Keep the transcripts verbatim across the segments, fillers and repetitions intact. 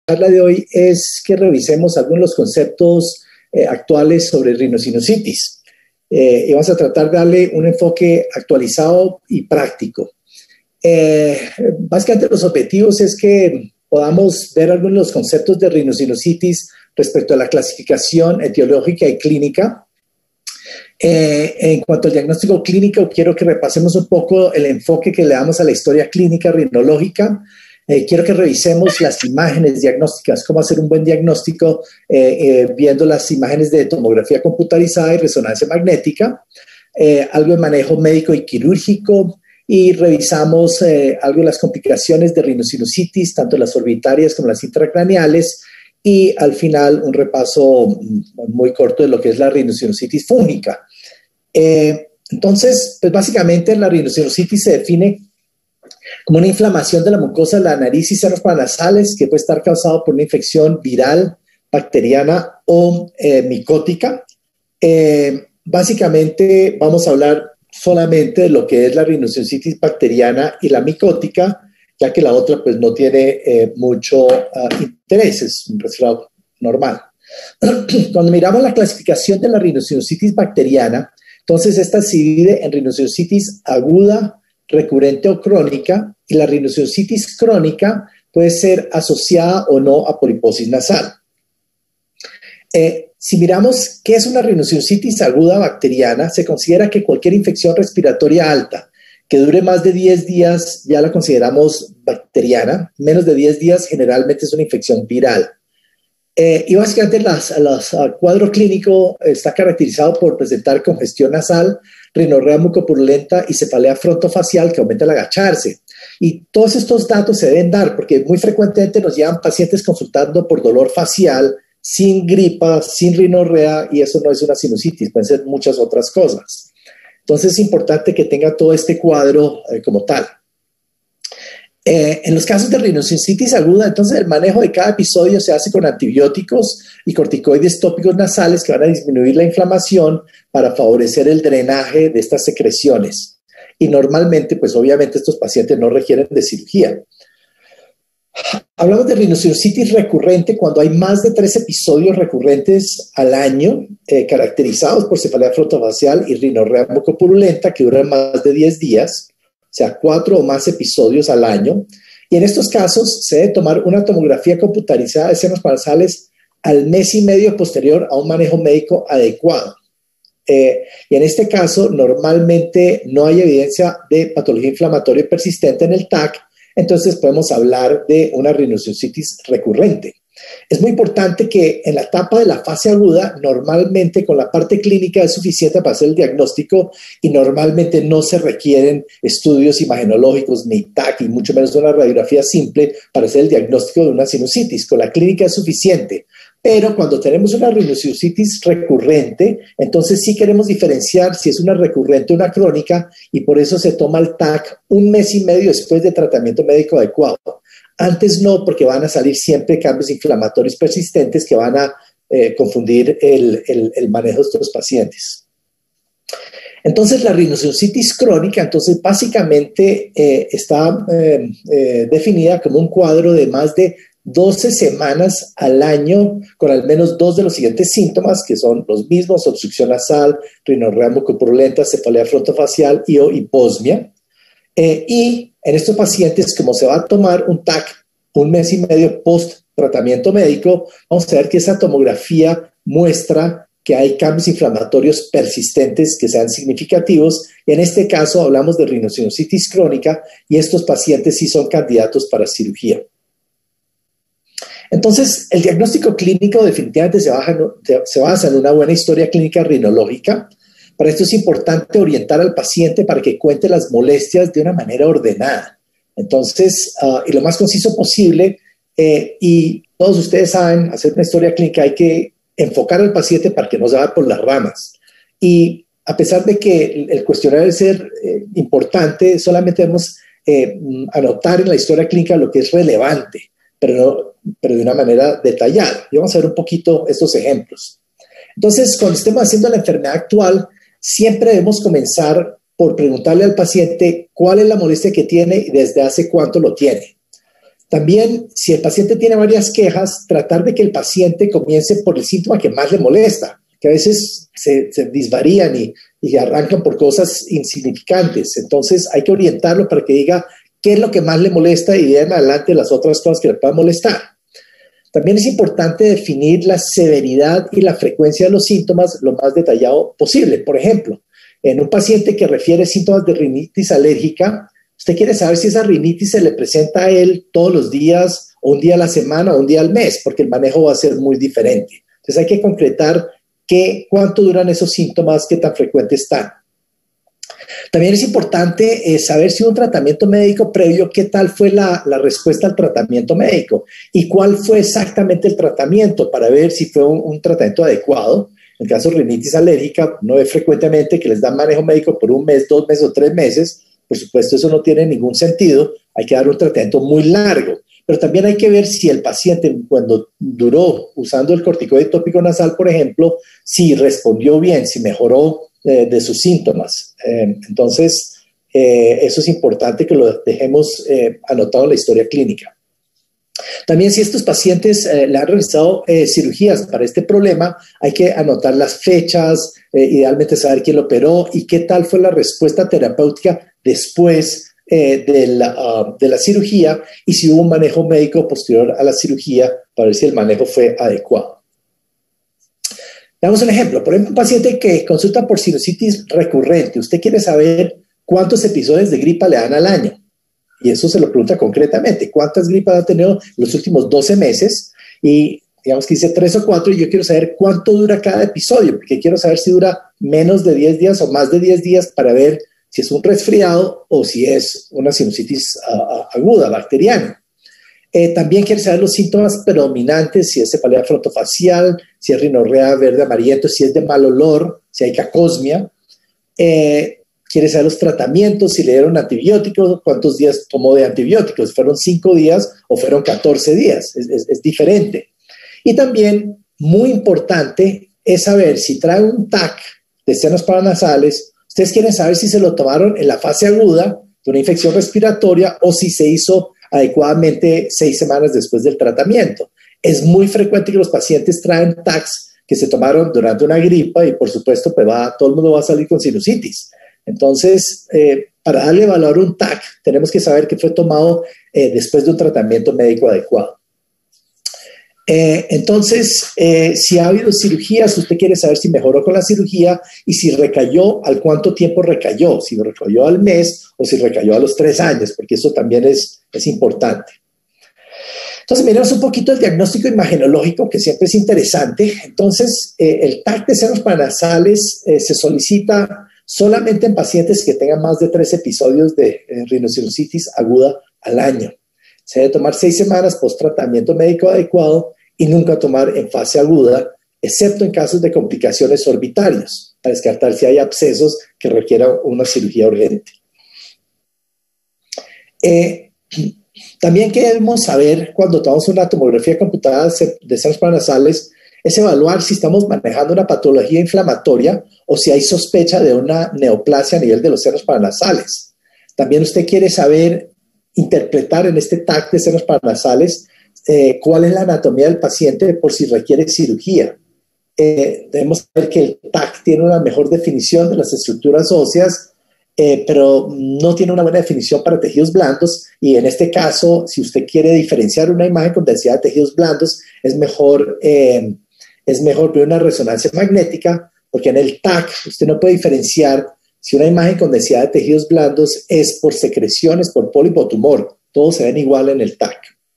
charla de hoy es que revisemos algunos de los conceptos eh, actuales sobre rhinosinusitis. Eh, y vamos a tratar de darle un enfoque actualizado y práctico. Eh, básicamente los objetivos es que podamos ver algunos de los conceptos de rhinosinusitis respecto a la clasificación etiológica y clínica. Eh, en cuanto al diagnóstico clínico, quiero que repasemos un poco el enfoque que le damos a la historia clínica rinológica. Eh, quiero que revisemos las imágenes diagnósticas, cómo hacer un buen diagnóstico eh, eh, viendo las imágenes de tomografía computarizada y resonancia magnética, eh, algo de manejo médico y quirúrgico, y revisamos eh, algo de las complicaciones de rhinosinusitis, tanto las orbitarias como las intracraneales, y al final un repaso muy corto de lo que es la rhinosinusitis fúngica. Eh, entonces, pues básicamente la rhinosinusitis se define como una inflamación de la mucosa de la nariz y senos paranasales que puede estar causado por una infección viral, bacteriana o eh, micótica. Eh, básicamente vamos a hablar solamente de lo que es la rhinosinusitis bacteriana y la micótica, ya que la otra pues no tiene eh, mucho uh, interés, es un resfriado normal. Cuando miramos la clasificación de la rhinosinusitis bacteriana, entonces esta se divide en rhinosinusitis aguda, recurrente o crónica, y la rhinosinusitis crónica puede ser asociada o no a poliposis nasal. Eh, si miramos qué es una rhinosinusitis aguda bacteriana, se considera que cualquier infección respiratoria alta que dure más de diez días ya la consideramos bacteriana, menos de diez días generalmente es una infección viral. Eh, y básicamente las, las, el cuadro clínico está caracterizado por presentar congestión nasal, rinorrea mucopurulenta y cefalea frontofacial que aumenta al agacharse. Y todos estos datos se deben dar porque muy frecuentemente nos llevan pacientes consultando por dolor facial, sin gripa, sin rinorrea, y eso no es una sinusitis, pueden ser muchas otras cosas. Entonces es importante que tenga todo este cuadro eh, como tal. Eh, en los casos de rhinosinusitis aguda, entonces el manejo de cada episodio se hace con antibióticos y corticoides tópicos nasales que van a disminuir la inflamación para favorecer el drenaje de estas secreciones. Y normalmente, pues obviamente estos pacientes no requieren de cirugía. Hablamos de rhinosinusitis recurrente cuando hay más de tres episodios recurrentes al año, eh, caracterizados por cefalea frontofacial y rinorrea mucopurulenta que duran más de diez días, o sea, cuatro o más episodios al año. Y en estos casos se debe tomar una tomografía computarizada de senos paranasales al mes y medio posterior a un manejo médico adecuado. Eh, y en este caso, normalmente no hay evidencia de patología inflamatoria persistente en el T A C, entonces podemos hablar de una rhinosinusitis recurrente. Es muy importante que en la etapa de la fase aguda, normalmente con la parte clínica es suficiente para hacer el diagnóstico y normalmente no se requieren estudios imagenológicos ni T A C y mucho menos una radiografía simple para hacer el diagnóstico de una sinusitis. Con la clínica es suficiente. Pero cuando tenemos una rhinosinusitis recurrente, entonces sí queremos diferenciar si es una recurrente o una crónica y por eso se toma el T A C un mes y medio después de tratamiento médico adecuado. Antes no, porque van a salir siempre cambios inflamatorios persistentes que van a eh, confundir el, el, el manejo de estos pacientes. Entonces la rhinosinusitis crónica, entonces básicamente eh, está eh, eh, definida como un cuadro de más de doce semanas al año con al menos dos de los siguientes síntomas, que son los mismos: obstrucción nasal, rinorrea mucopurulenta, cefalea frontofacial y o hiposmia. Eh, y en estos pacientes, como se va a tomar un T A C un mes y medio post tratamiento médico, vamos a ver que esa tomografía muestra que hay cambios inflamatorios persistentes que sean significativos. Y en este caso hablamos de rhinosinusitis crónica y estos pacientes sí son candidatos para cirugía. Entonces, el diagnóstico clínico definitivamente se basa, se basa en una buena historia clínica rinológica. Para esto es importante orientar al paciente para que cuente las molestias de una manera ordenada. Entonces, uh, y lo más conciso posible, eh, y todos ustedes saben, hacer una historia clínica hay que enfocar al paciente para que no se vaya por las ramas. Y a pesar de que el, el cuestionario debe ser eh, importante, solamente debemos eh, anotar en la historia clínica lo que es relevante, pero, no, pero de una manera detallada. Y vamos a ver un poquito estos ejemplos. Entonces, cuando estemos haciendo la enfermedad actual, siempre debemos comenzar por preguntarle al paciente cuál es la molestia que tiene y desde hace cuánto lo tiene. También, si el paciente tiene varias quejas, tratar de que el paciente comience por el síntoma que más le molesta, que a veces se, se disvarían y, y arrancan por cosas insignificantes. Entonces, hay que orientarlo para que diga qué es lo que más le molesta y de ahí en adelante las otras cosas que le puedan molestar. También es importante definir la severidad y la frecuencia de los síntomas lo más detallado posible. Por ejemplo, en un paciente que refiere síntomas de rinitis alérgica, usted quiere saber si esa rinitis se le presenta a él todos los días, o un día a la semana, o un día al mes, porque el manejo va a ser muy diferente. Entonces hay que concretar qué, cuánto duran esos síntomas, qué tan frecuentes están. También es importante eh, saber si hubo un tratamiento médico previo, qué tal fue la, la respuesta al tratamiento médico y cuál fue exactamente el tratamiento para ver si fue un, un tratamiento adecuado. En el caso de rinitis alérgica, no ve frecuentemente que les dan manejo médico por un mes, dos meses o tres meses. Por supuesto, eso no tiene ningún sentido. Hay que dar un tratamiento muy largo. Pero también hay que ver si el paciente, cuando duró usando el corticoide tópico nasal, por ejemplo, si respondió bien, si mejoró eh, de sus síntomas. Eh, entonces, eh, eso es importante que lo dejemos eh, anotado en la historia clínica. También, si estos pacientes eh, le han realizado eh, cirugías para este problema, hay que anotar las fechas, eh, idealmente saber quién lo operó y qué tal fue la respuesta terapéutica después eh, de, la, uh, de la cirugía y si hubo un manejo médico posterior a la cirugía para ver si el manejo fue adecuado. Damos un ejemplo. Por ejemplo, un paciente que consulta por sinusitis recurrente. Usted quiere saber cuántos episodios de gripa le dan al año. Y eso se lo pregunta concretamente. ¿Cuántas gripas ha tenido en los últimos doce meses? Y digamos que dice tres o cuatro y yo quiero saber cuánto dura cada episodio, porque quiero saber si dura menos de diez días o más de diez días para ver si es un resfriado o si es una sinusitis uh, aguda, bacteriana. Eh, también quiere saber los síntomas predominantes, si es cefalea frontofacial, si es rinorrea verde amarillento, si es de mal olor, si hay cacosmia. Eh, quiere saber los tratamientos, si le dieron antibióticos, cuántos días tomó de antibióticos, fueron cinco días o fueron catorce días, es, es, es diferente. Y también, muy importante, es saber si trae un T A C de senos paranasales, ustedes quieren saber si se lo tomaron en la fase aguda de una infección respiratoria o si se hizo adecuadamente seis semanas después del tratamiento. Es muy frecuente que los pacientes traen T A Cs que se tomaron durante una gripa y por supuesto pues va, todo el mundo va a salir con sinusitis. Entonces, eh, para darle valor a un T A C, tenemos que saber que fue tomado eh, después de un tratamiento médico adecuado. Eh, entonces, eh, si ha habido cirugías, usted quiere saber si mejoró con la cirugía y si recayó, al cuánto tiempo recayó, si recayó al mes o si recayó a los tres años, porque eso también es, es importante. Entonces, miremos un poquito el diagnóstico imagenológico, que siempre es interesante. Entonces, eh, el T A C de senos paranasales eh, se solicita solamente en pacientes que tengan más de tres episodios de eh, rinosinusitis aguda al año. Se debe tomar seis semanas post tratamiento médico adecuado y nunca tomar en fase aguda, excepto en casos de complicaciones orbitarias, para descartar si hay abscesos que requieran una cirugía urgente. Eh, también queremos saber, cuando tomamos una tomografía computada de senos paranasales, es evaluar si estamos manejando una patología inflamatoria o si hay sospecha de una neoplasia a nivel de los senos paranasales. También usted quiere saber, interpretar en este T A C de senos paranasales eh, cuál es la anatomía del paciente por si requiere cirugía. Eh, debemos saber que el T A C tiene una mejor definición de las estructuras óseas, eh, pero no tiene una buena definición para tejidos blandos y en este caso, si usted quiere diferenciar una imagen con densidad de tejidos blandos, es mejor, eh, es mejor ver una resonancia magnética, porque en el T A C usted no puede diferenciar si una imagen con densidad de tejidos blandos es por secreciones, por pólipo o tumor. Todos se ven igual en el T A C.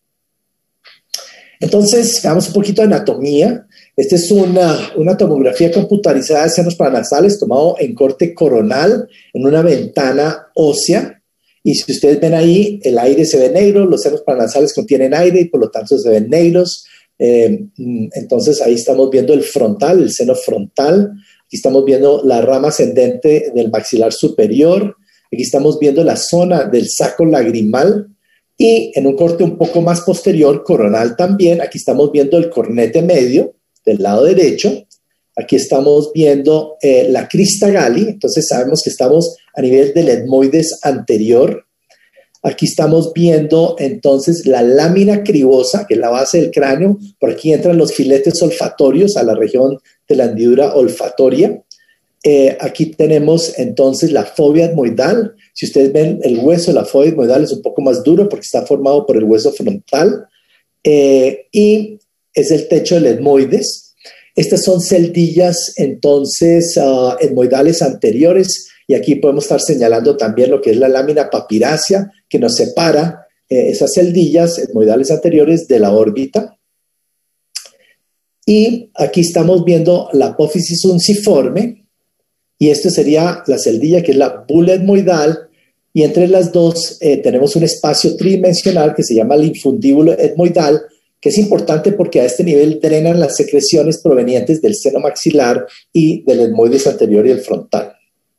Entonces, veamos un poquito de anatomía. Esta es una, una tomografía computarizada de senos paranasales tomado en corte coronal en una ventana ósea. Y si ustedes ven ahí, el aire se ve negro, los senos paranasales contienen aire y por lo tanto se ven negros. Eh, entonces, ahí estamos viendo el frontal, el seno frontal. Aquí estamos viendo la rama ascendente del maxilar superior. Aquí estamos viendo la zona del saco lagrimal. Y en un corte un poco más posterior, coronal también, aquí estamos viendo el cornete medio del lado derecho. Aquí estamos viendo eh, la crista gali. Entonces sabemos que estamos a nivel del etmoides anterior. Aquí estamos viendo entonces la lámina cribosa, que es la base del cráneo. Por aquí entran los filetes olfatorios a la región de la hendidura olfatoria. Eh, aquí tenemos entonces la fobia etmoidal. Si ustedes ven el hueso de la fobia etmoidal es un poco más duro porque está formado por el hueso frontal. Eh, y es el techo del etmoides. Estas son celdillas entonces uh, etmoidales anteriores. Y aquí podemos estar señalando también lo que es la lámina papirácea que nos separa eh, esas celdillas etmoidales anteriores de la órbita. Y aquí estamos viendo la apófisis unciforme, y esto sería la celdilla que es la bula etmoidal, y entre las dos eh, tenemos un espacio tridimensional que se llama el infundíbulo etmoidal, que es importante porque a este nivel drenan las secreciones provenientes del seno maxilar y del etmoides anterior y el frontal.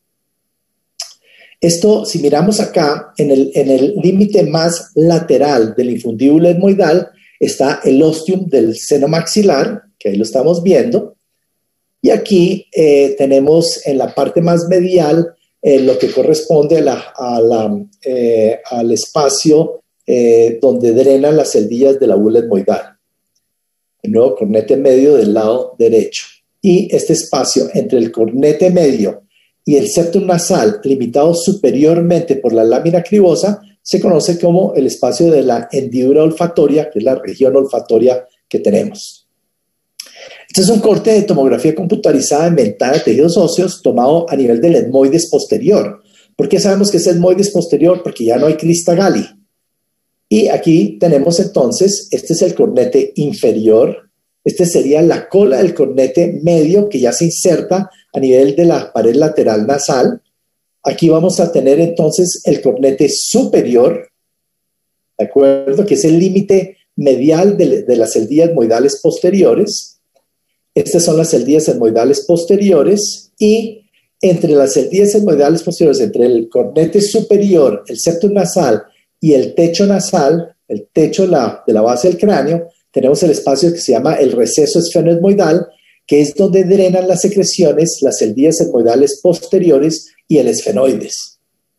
Esto, si miramos acá, en el en el límite más lateral del infundíbulo etmoidal está el ostium del seno maxilar, que ahí lo estamos viendo, y aquí eh, tenemos en la parte más medial eh, lo que corresponde a la, a la, eh, al espacio eh, donde drenan las celdillas de la bula etmoidal, el nuevo cornete medio del lado derecho. Y este espacio entre el cornete medio y el septum nasal, limitado superiormente por la lámina cribosa, se conoce como el espacio de la hendidura olfatoria, que es la región olfatoria que tenemos. Este es un corte de tomografía computarizada en ventana de tejidos óseos tomado a nivel del etmoides posterior. ¿Por qué sabemos que es etmoides posterior? Porque ya no hay crista Galli. Y aquí tenemos entonces, este es el cornete inferior. Este sería la cola del cornete medio que ya se inserta a nivel de la pared lateral nasal. Aquí vamos a tener entonces el cornete superior, ¿de acuerdo? Que es el límite medial de, de las celdillas etmoidales posteriores. Estas son las celdillas etmoidales posteriores, y entre las celdillas etmoidales posteriores, entre el cornete superior, el septum nasal y el techo nasal, el techo la, de la base del cráneo, tenemos el espacio que se llama el receso esfenoetmoidal, que es donde drenan las secreciones, las celdillas etmoidales posteriores y el esfenoides.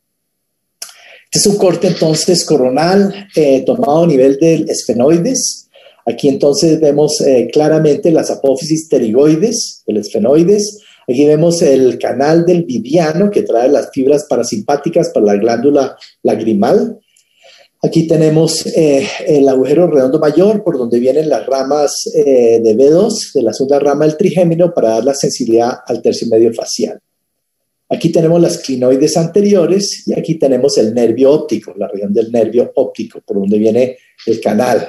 Este es un corte entonces coronal eh, tomado a nivel del esfenoides. Aquí entonces vemos eh, claramente las apófisis pterigoides del esfenoides. Aquí vemos el canal del viviano que trae las fibras parasimpáticas para la glándula lagrimal. Aquí tenemos eh, el agujero redondo mayor por donde vienen las ramas eh, de B dos, de la segunda rama del trigémino, para dar la sensibilidad al tercio medio facial. Aquí tenemos las clinoides anteriores y aquí tenemos el nervio óptico, la región del nervio óptico, por donde viene el canal.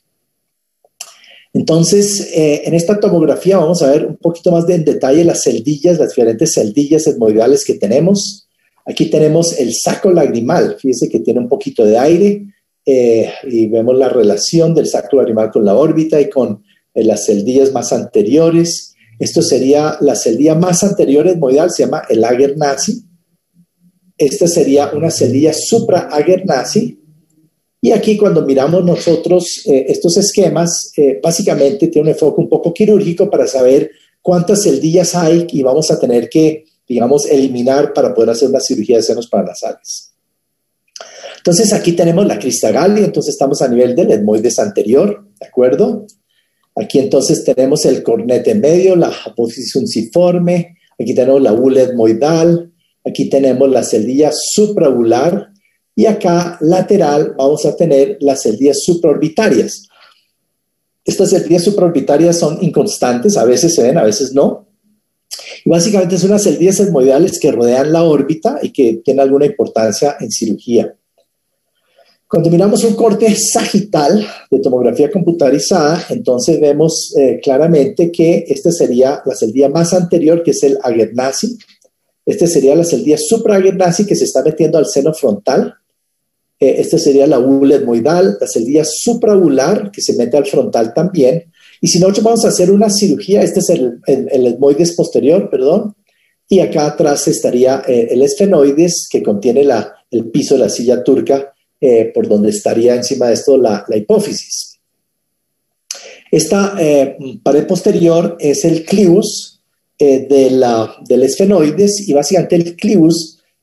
Entonces, eh, en esta tomografía vamos a ver un poquito más de en detalle las celdillas, las diferentes celdillas etmoidales que tenemos. Aquí tenemos el saco lagrimal, fíjense que tiene un poquito de aire eh, y vemos la relación del saco lagrimal con la órbita y con eh, las celdillas más anteriores. Esto sería la celdilla más anterior etmoidal, se llama el Agernaci. Esta sería una celdilla supra-Agernaci. Y aquí cuando miramos nosotros eh, estos esquemas, eh, básicamente tiene un enfoque un poco quirúrgico para saber cuántas celdillas hay y vamos a tener que, digamos, eliminar para poder hacer una cirugía de senos paranasales. Entonces aquí tenemos la crista Galli, entonces estamos a nivel del etmoides anterior, ¿de acuerdo? Aquí entonces tenemos el cornete medio, la apófisis unciforme, aquí tenemos la bula etmoidal, aquí tenemos la celdilla supraovular, y acá lateral vamos a tener las celdillas supraorbitarias. Estas celdillas supraorbitarias son inconstantes, a veces se ven, a veces no. Y básicamente son unas celdillas etmoidales que rodean la órbita y que tienen alguna importancia en cirugía. Cuando miramos un corte sagital de tomografía computarizada, entonces vemos eh, claramente que esta sería la celdilla más anterior, que es el Agernaci. Esta sería la celdilla supra-Agernaci que se está metiendo al seno frontal. Eh, esta sería la bula etmoidal, la celdilla supraovular que se mete al frontal también. Y si nosotros vamos a hacer una cirugía, este es el, el, el etmoides posterior, perdón, y acá atrás estaría eh, el esfenoides que contiene la, el piso de la silla turca, eh, por donde estaría encima de esto la, la hipófisis. Esta eh, pared posterior es el clivus eh, de la, del esfenoides, y básicamente el clivus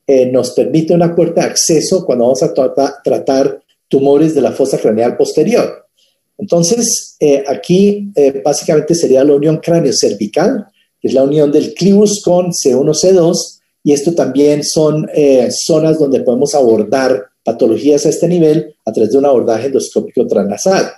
eh, nos permite una puerta de acceso cuando vamos a tra tratar tumores de la fosa craneal posterior. Entonces, eh, aquí eh, básicamente sería la unión cráneo-cervical, que es la unión del clivus con C uno C dos, y esto también son eh, zonas donde podemos abordar patologías a este nivel a través de un abordaje endoscópico transnasal.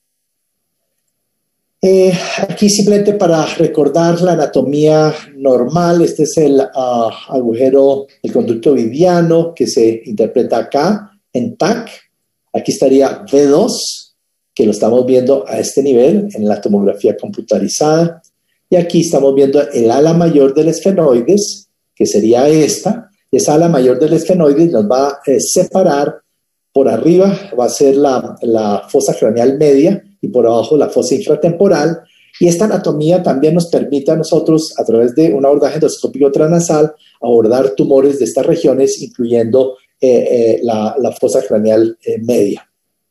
Eh, aquí simplemente para recordar la anatomía normal, este es el uh, agujero, el conducto viviano que se interpreta acá en T A C. Aquí estaría V dos, que lo estamos viendo a este nivel en la tomografía computarizada. Y aquí estamos viendo el ala mayor del esfenoides, que sería esta. Esa ala mayor del esfenoides nos va a eh, separar. Por arriba va a ser la, la fosa craneal media y por abajo la fosa infratemporal. Y esta anatomía también nos permite a nosotros, a través de un abordaje endoscópico transnasal, abordar tumores de estas regiones, incluyendo eh, eh, la, la fosa craneal eh, media.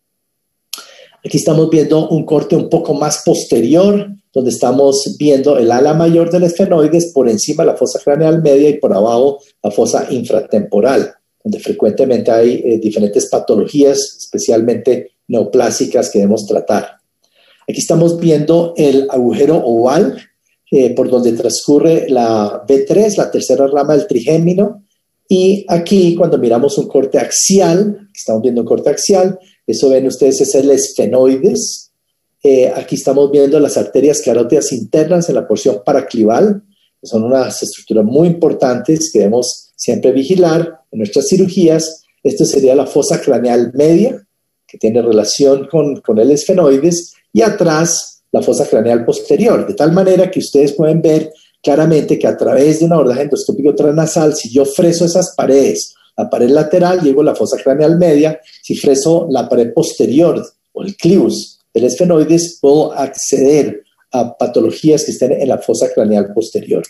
Aquí estamos viendo un corte un poco más posterior, donde estamos viendo el ala mayor del esfenoides, por encima la fosa craneal media y por abajo la fosa infratemporal, donde frecuentemente hay eh, diferentes patologías, especialmente neoplásicas, que debemos tratar. Aquí estamos viendo el agujero oval, eh, por donde transcurre la B tres, la tercera rama del trigémino, y aquí cuando miramos un corte axial, estamos viendo un corte axial, eso ven ustedes es el esfenoides. Eh, aquí estamos viendo las arterias carótidas internas en la porción paraclival, que son unas estructuras muy importantes que debemos siempre vigilar en nuestras cirugías. Esto sería la fosa craneal media, que tiene relación con, con el esfenoides, y atrás la fosa craneal posterior, de tal manera que ustedes pueden ver claramente que a través de un abordaje endoscópico transnasal, si yo freso esas paredes, la pared lateral, llego a la fosa craneal media. Si freso la pared posterior o el clivus del esfenoides, puedo acceder a patologías que estén en la fosa craneal posterior,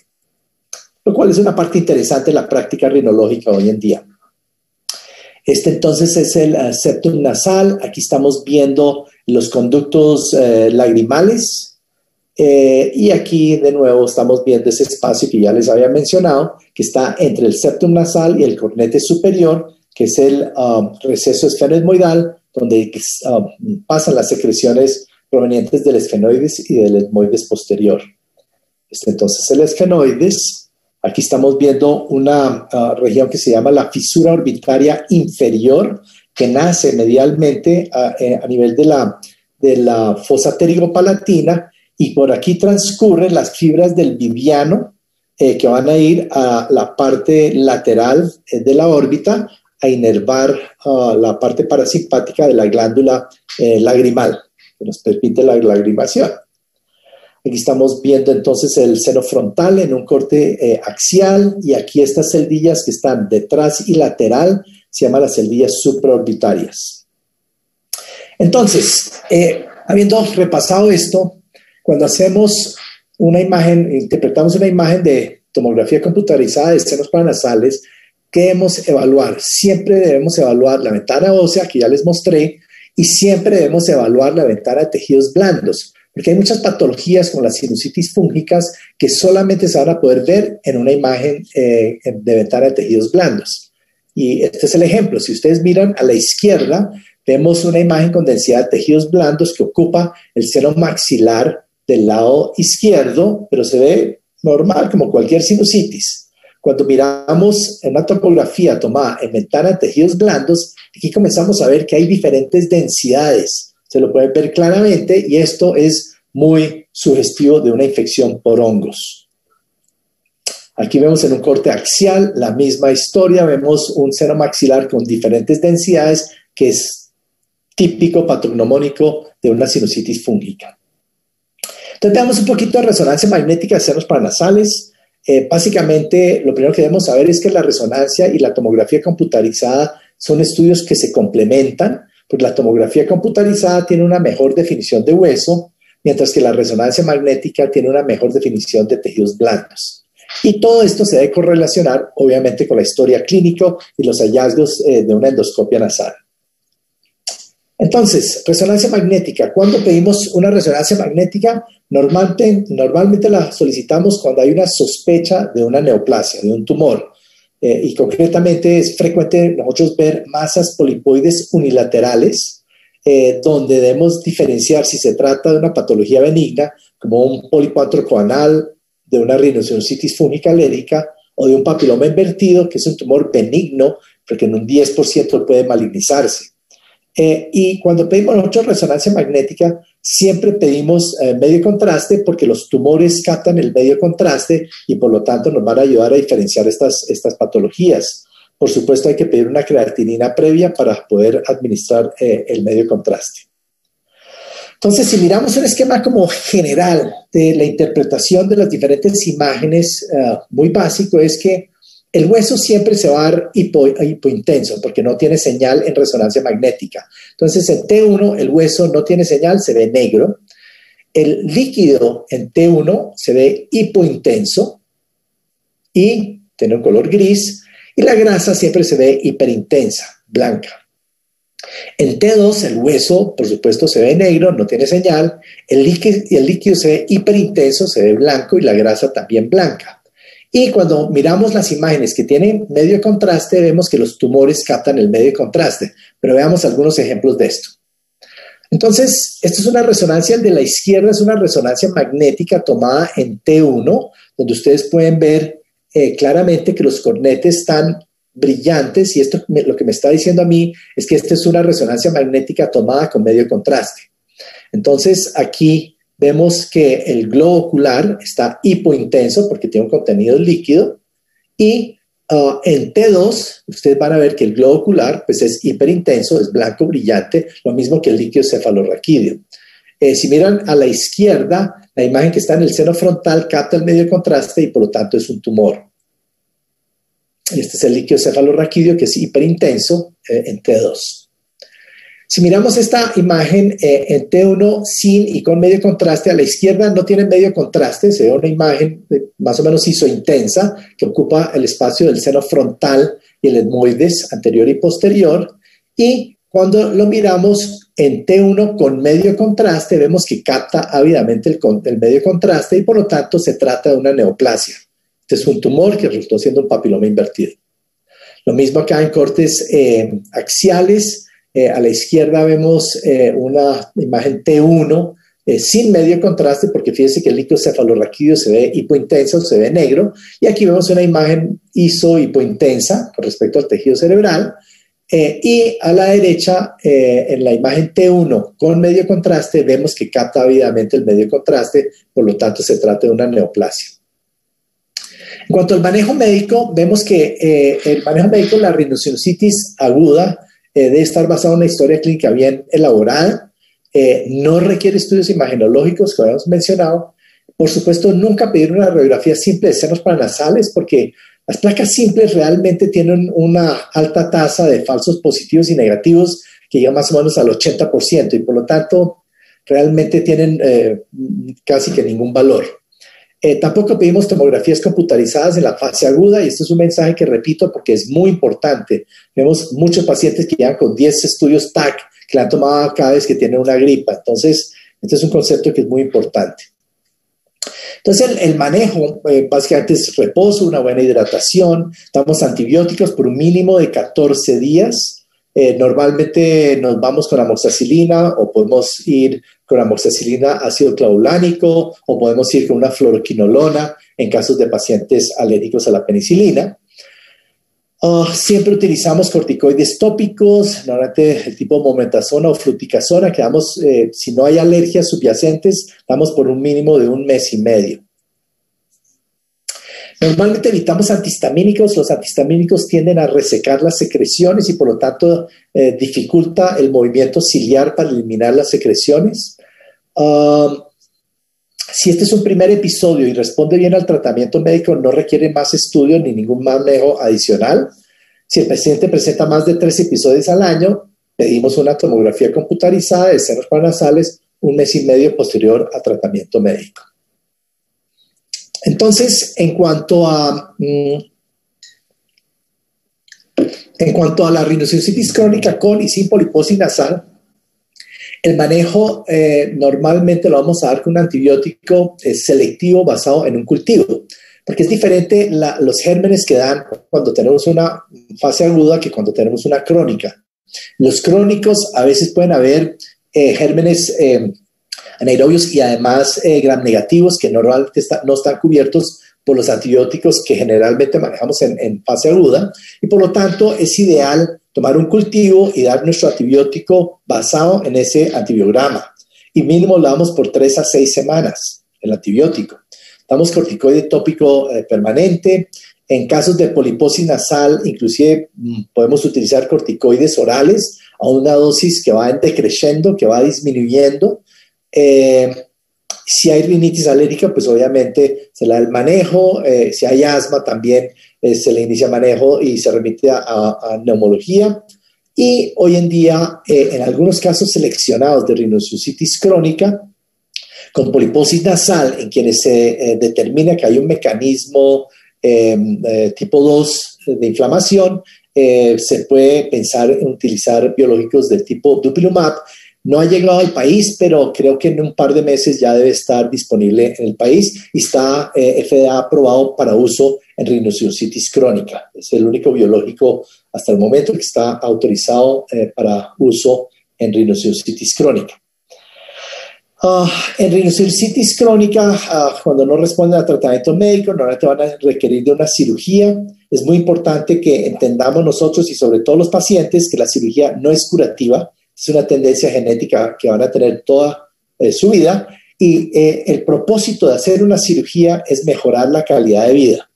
lo cual es una parte interesante de la práctica rinológica hoy en día. Este entonces es el uh, septum nasal. Aquí estamos viendo los conductos uh, lagrimales. Eh, y aquí de nuevo estamos viendo ese espacio que ya les había mencionado, que está entre el septum nasal y el cornete superior, que es el um, receso esfenoidal, donde um, pasan las secreciones provenientes del esfenoides y del etmoides posterior. Este entonces el esfenoides. Aquí estamos viendo una uh, región que se llama la fisura orbitaria inferior, que nace medialmente a, a nivel de la, de la fosa pterigopalatina, y por aquí transcurren las fibras del viviano eh, que van a ir a la parte lateral eh, de la órbita a inervar uh, la parte parasimpática de la glándula eh, lagrimal, que nos permite la lagrimación. Aquí estamos viendo entonces el seno frontal en un corte eh, axial, y aquí estas celdillas que están detrás y lateral se llaman las celdillas supraorbitarias. Entonces, eh, habiendo repasado esto, cuando hacemos una imagen, interpretamos una imagen de tomografía computarizada de senos paranasales, ¿qué debemos evaluar? Siempre debemos evaluar la ventana ósea, que ya les mostré, y siempre debemos evaluar la ventana de tejidos blandos, porque hay muchas patologías como las sinusitis fúngicas que solamente se van a poder ver en una imagen eh, de ventana de tejidos blandos. Y este es el ejemplo. Si ustedes miran a la izquierda, vemos una imagen con densidad de tejidos blandos que ocupa el seno maxilar del lado izquierdo, pero se ve normal como cualquier sinusitis. Cuando miramos en una topografía tomada en ventana de tejidos blandos, aquí comenzamos a ver que hay diferentes densidades. Se lo pueden ver claramente, y esto es muy sugestivo de una infección por hongos. Aquí vemos en un corte axial la misma historia. Vemos un seno maxilar con diferentes densidades, que es típico patognomónico de una sinusitis fúngica. Entonces veamos un poquito de resonancia magnética de senos paranasales. Eh, básicamente, lo primero que debemos saber es que la resonancia y la tomografía computarizada son estudios que se complementan, porque la tomografía computarizada tiene una mejor definición de hueso, mientras que la resonancia magnética tiene una mejor definición de tejidos blandos. Y todo esto se debe correlacionar, obviamente, con la historia clínica y los hallazgos eh, de una endoscopia nasal. Entonces, resonancia magnética. ¿Cuándo pedimos una resonancia magnética? Normalmente, normalmente la solicitamos cuando hay una sospecha de una neoplasia, de un tumor. Eh, y concretamente es frecuente nosotros ver masas polipoides unilaterales, eh, donde debemos diferenciar si se trata de una patología benigna, como un pólipo antrocoanal, de una rhinosinusitis fúngica alérgica, o de un papiloma invertido, que es un tumor benigno, porque en un diez por ciento puede malignizarse. Eh, y cuando pedimos nosotros resonancia magnética, siempre pedimos eh, medio contraste, porque los tumores captan el medio contraste y por lo tanto nos van a ayudar a diferenciar estas, estas patologías. Por supuesto, hay que pedir una creatinina previa para poder administrar eh, el medio contraste. Entonces, si miramos un esquema como general de la interpretación de las diferentes imágenes, uh, muy básico, es que el hueso siempre se va a dar hipo, hipointenso porque no tiene señal en resonancia magnética. Entonces, en T uno el hueso no tiene señal, se ve negro. El líquido en T uno se ve hipointenso y tiene un color gris. Y la grasa siempre se ve hiperintensa, blanca. En T dos el hueso, por supuesto, se ve negro, no tiene señal. El líquido, el líquido se ve hiperintenso, se ve blanco y la grasa también blanca. Y cuando miramos las imágenes que tienen medio contraste, vemos que los tumores captan el medio contraste. Pero veamos algunos ejemplos de esto. Entonces, esto es una resonancia, el de la izquierda es una resonancia magnética tomada en T uno, donde ustedes pueden ver eh, claramente que los cornetes están brillantes, y esto me, lo que me está diciendo a mí es que esta es una resonancia magnética tomada con medio contraste. Entonces, aquí vemos que el globo ocular está hipointenso porque tiene un contenido líquido, y uh, en T dos ustedes van a ver que el globo ocular pues, es hiperintenso, es blanco brillante, lo mismo que el líquido cefalorraquídeo. Eh, si miran a la izquierda, la imagen que está en el seno frontal capta el medio contraste y por lo tanto es un tumor. Este es el líquido cefalorraquídeo, que es hiperintenso eh, en T dos. Si miramos esta imagen eh, en T uno sin y con medio contraste, a la izquierda no tiene medio contraste, se ve una imagen eh, más o menos isointensa que ocupa el espacio del seno frontal y el etmoides anterior y posterior. Y cuando lo miramos en T uno con medio contraste, vemos que capta ávidamente el, el medio contraste y por lo tanto se trata de una neoplasia. Este es un tumor que resultó siendo un papiloma invertido. Lo mismo acá en cortes eh, axiales. Eh, a la izquierda vemos eh, una imagen T uno eh, sin medio contraste, porque fíjense que el líquido cefalorraquídeo se ve hipointenso, se ve negro. Y aquí vemos una imagen iso-hipointensa con respecto al tejido cerebral. Eh, y a la derecha, eh, en la imagen T uno con medio contraste, vemos que capta ávidamente el medio contraste, por lo tanto se trata de una neoplasia. En cuanto al manejo médico, vemos que eh, el manejo médico de la rhinosinusitis aguda eh, debe estar basado en una historia clínica bien elaborada, eh, no requiere estudios imagenológicos, como habíamos mencionado. Por supuesto, nunca pedir una radiografía simple de senos paranasales, porque las placas simples realmente tienen una alta tasa de falsos positivos y negativos que llega más o menos al ochenta por ciento y por lo tanto realmente tienen eh, casi que ningún valor. Eh, tampoco pedimos tomografías computarizadas en la fase aguda, y este es un mensaje que repito porque es muy importante. Vemos muchos pacientes que llegan con diez estudios T A C que le han tomado cada vez que tienen una gripa. Entonces, este es un concepto que es muy importante. Entonces, el, el manejo eh, básicamente es reposo, una buena hidratación, damos antibióticos por un mínimo de catorce días. Eh, normalmente nos vamos con amoxicilina o podemos ir con amoxicilina ácido clavulánico o podemos ir con una fluoroquinolona en casos de pacientes alérgicos a la penicilina. Uh, siempre utilizamos corticoides tópicos, normalmente el tipo mometasona o fluticasona, que damos, eh, si no hay alergias subyacentes, damos por un mínimo de un mes y medio. Normalmente evitamos antihistamínicos. Los antihistamínicos tienden a resecar las secreciones y por lo tanto eh, dificulta el movimiento ciliar para eliminar las secreciones. Uh, si este es un primer episodio y responde bien al tratamiento médico, no requiere más estudios ni ningún manejo adicional. Si el paciente presenta más de tres episodios al año, pedimos una tomografía computarizada de senos paranasales un mes y medio posterior a tratamiento médico. Entonces, en cuanto a, mm, en cuanto a la rhinosinusitis crónica con y sin poliposis nasal, el manejo eh, normalmente lo vamos a dar con un antibiótico eh, selectivo basado en un cultivo. porque es diferente la, los gérmenes que dan cuando tenemos una fase aguda que cuando tenemos una crónica. Los crónicos a veces pueden haber eh, gérmenes eh, anaerobios y además eh, gram negativos que normalmente está, no están cubiertos por los antibióticos que generalmente manejamos en, en fase aguda, y por lo tanto es ideal tomar un cultivo y dar nuestro antibiótico basado en ese antibiograma. Y mínimo lo damos por tres a seis semanas, el antibiótico. Damos corticoide tópico eh, permanente. En casos de poliposis nasal, inclusive mmm, podemos utilizar corticoides orales a una dosis que va decreciendo, que va disminuyendo. Eh, si hay rinitis alérgica, pues obviamente se le da el manejo. Eh, si hay asma, también eh, se le inicia manejo y se remite a, a, a neumología. Y hoy en día, eh, en algunos casos seleccionados de rhinosinusitis crónica, con poliposis nasal, en quienes se eh, determina que hay un mecanismo eh, eh, tipo dos de inflamación, eh, se puede pensar en utilizar biológicos del tipo dupilumab. No ha llegado al país, pero creo que en un par de meses ya debe estar disponible en el país y está eh, F D A aprobado para uso en rhinosinusitis crónica. Es el único biológico hasta el momento que está autorizado eh, para uso en rhinosinusitis crónica. Uh, en rhinosinusitis crónica, uh, cuando no responden a tratamiento médico, normalmente van a requerir de una cirugía. Es muy importante que entendamos nosotros y sobre todo los pacientes que la cirugía no es curativa, es una tendencia genética que van a tener toda eh, su vida, y eh, el propósito de hacer una cirugía es mejorar la calidad de vida.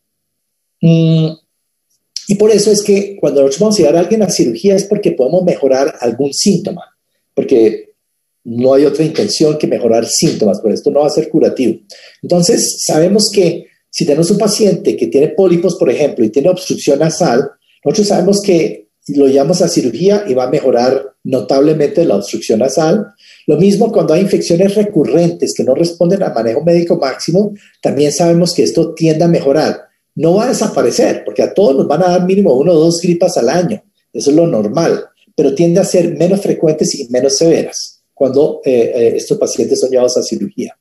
Mm, y por eso es que cuando nosotros vamos a llevar a alguien a cirugía es porque podemos mejorar algún síntoma, porque no hay otra intención que mejorar síntomas, pero esto no va a ser curativo. Entonces, sabemos que si tenemos un paciente que tiene pólipos, por ejemplo, y tiene obstrucción nasal, nosotros sabemos que lo llevamos a cirugía y va a mejorar notablemente la obstrucción nasal. Lo mismo cuando hay infecciones recurrentes que no responden al manejo médico máximo, también sabemos que esto tiende a mejorar. No va a desaparecer, porque a todos nos van a dar mínimo uno o dos gripas al año. Eso es lo normal, pero tiende a ser menos frecuentes y menos severas cuando eh, eh, estos pacientes son llevados a cirugía.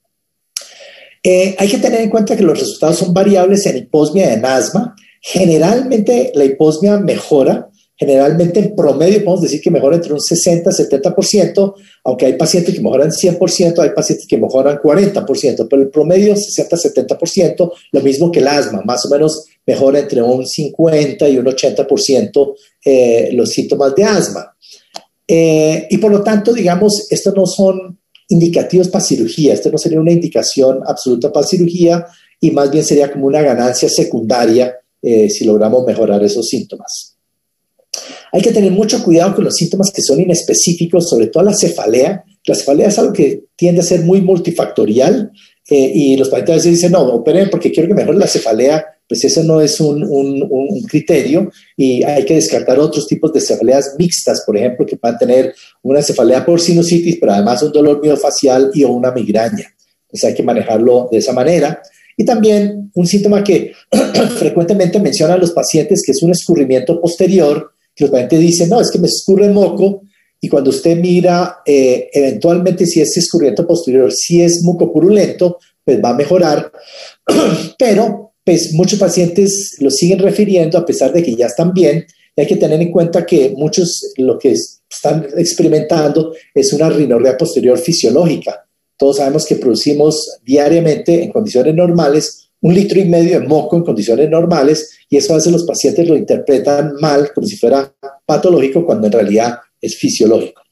Eh, hay que tener en cuenta que los resultados son variables en hiposmia y en asma. Generalmente la hiposmia mejora, generalmente en promedio podemos decir que mejora entre un sesenta a setenta por ciento, aunque hay pacientes que mejoran cien por ciento, hay pacientes que mejoran cuarenta por ciento, pero el promedio sesenta a setenta por ciento, lo mismo que el asma, más o menos mejora entre un cincuenta y un ochenta por ciento eh, los síntomas de asma. Eh, y por lo tanto, digamos, estos no son indicativos para cirugía, esto no sería una indicación absoluta para cirugía y más bien sería como una ganancia secundaria eh, si logramos mejorar esos síntomas. Hay que tener mucho cuidado con los síntomas que son inespecíficos, sobre todo la cefalea. La cefalea es algo que tiende a ser muy multifactorial eh, y los pacientes a veces dicen, no, operen porque quiero que mejore la cefalea. Pues eso no es un, un, un criterio y hay que descartar otros tipos de cefaleas mixtas, por ejemplo, que puedan tener una cefalea por sinusitis, pero además un dolor miofacial y o una migraña. Entonces hay que manejarlo de esa manera. Y también un síntoma que frecuentemente mencionan los pacientes, que es un escurrimiento posterior, que los pacientes dicen, no, es que me escurre moco, y cuando usted mira, eh, eventualmente si ese escurrimiento posterior si es mucopurulento, pues va a mejorar, pero pues muchos pacientes lo siguen refiriendo a pesar de que ya están bien, y hay que tener en cuenta que muchos lo que están experimentando es una rinorrea posterior fisiológica. Todos sabemos que producimos diariamente en condiciones normales un litro y medio de moco en condiciones normales, y eso a veces los pacientes lo interpretan mal, como si fuera patológico, cuando en realidad es fisiológico.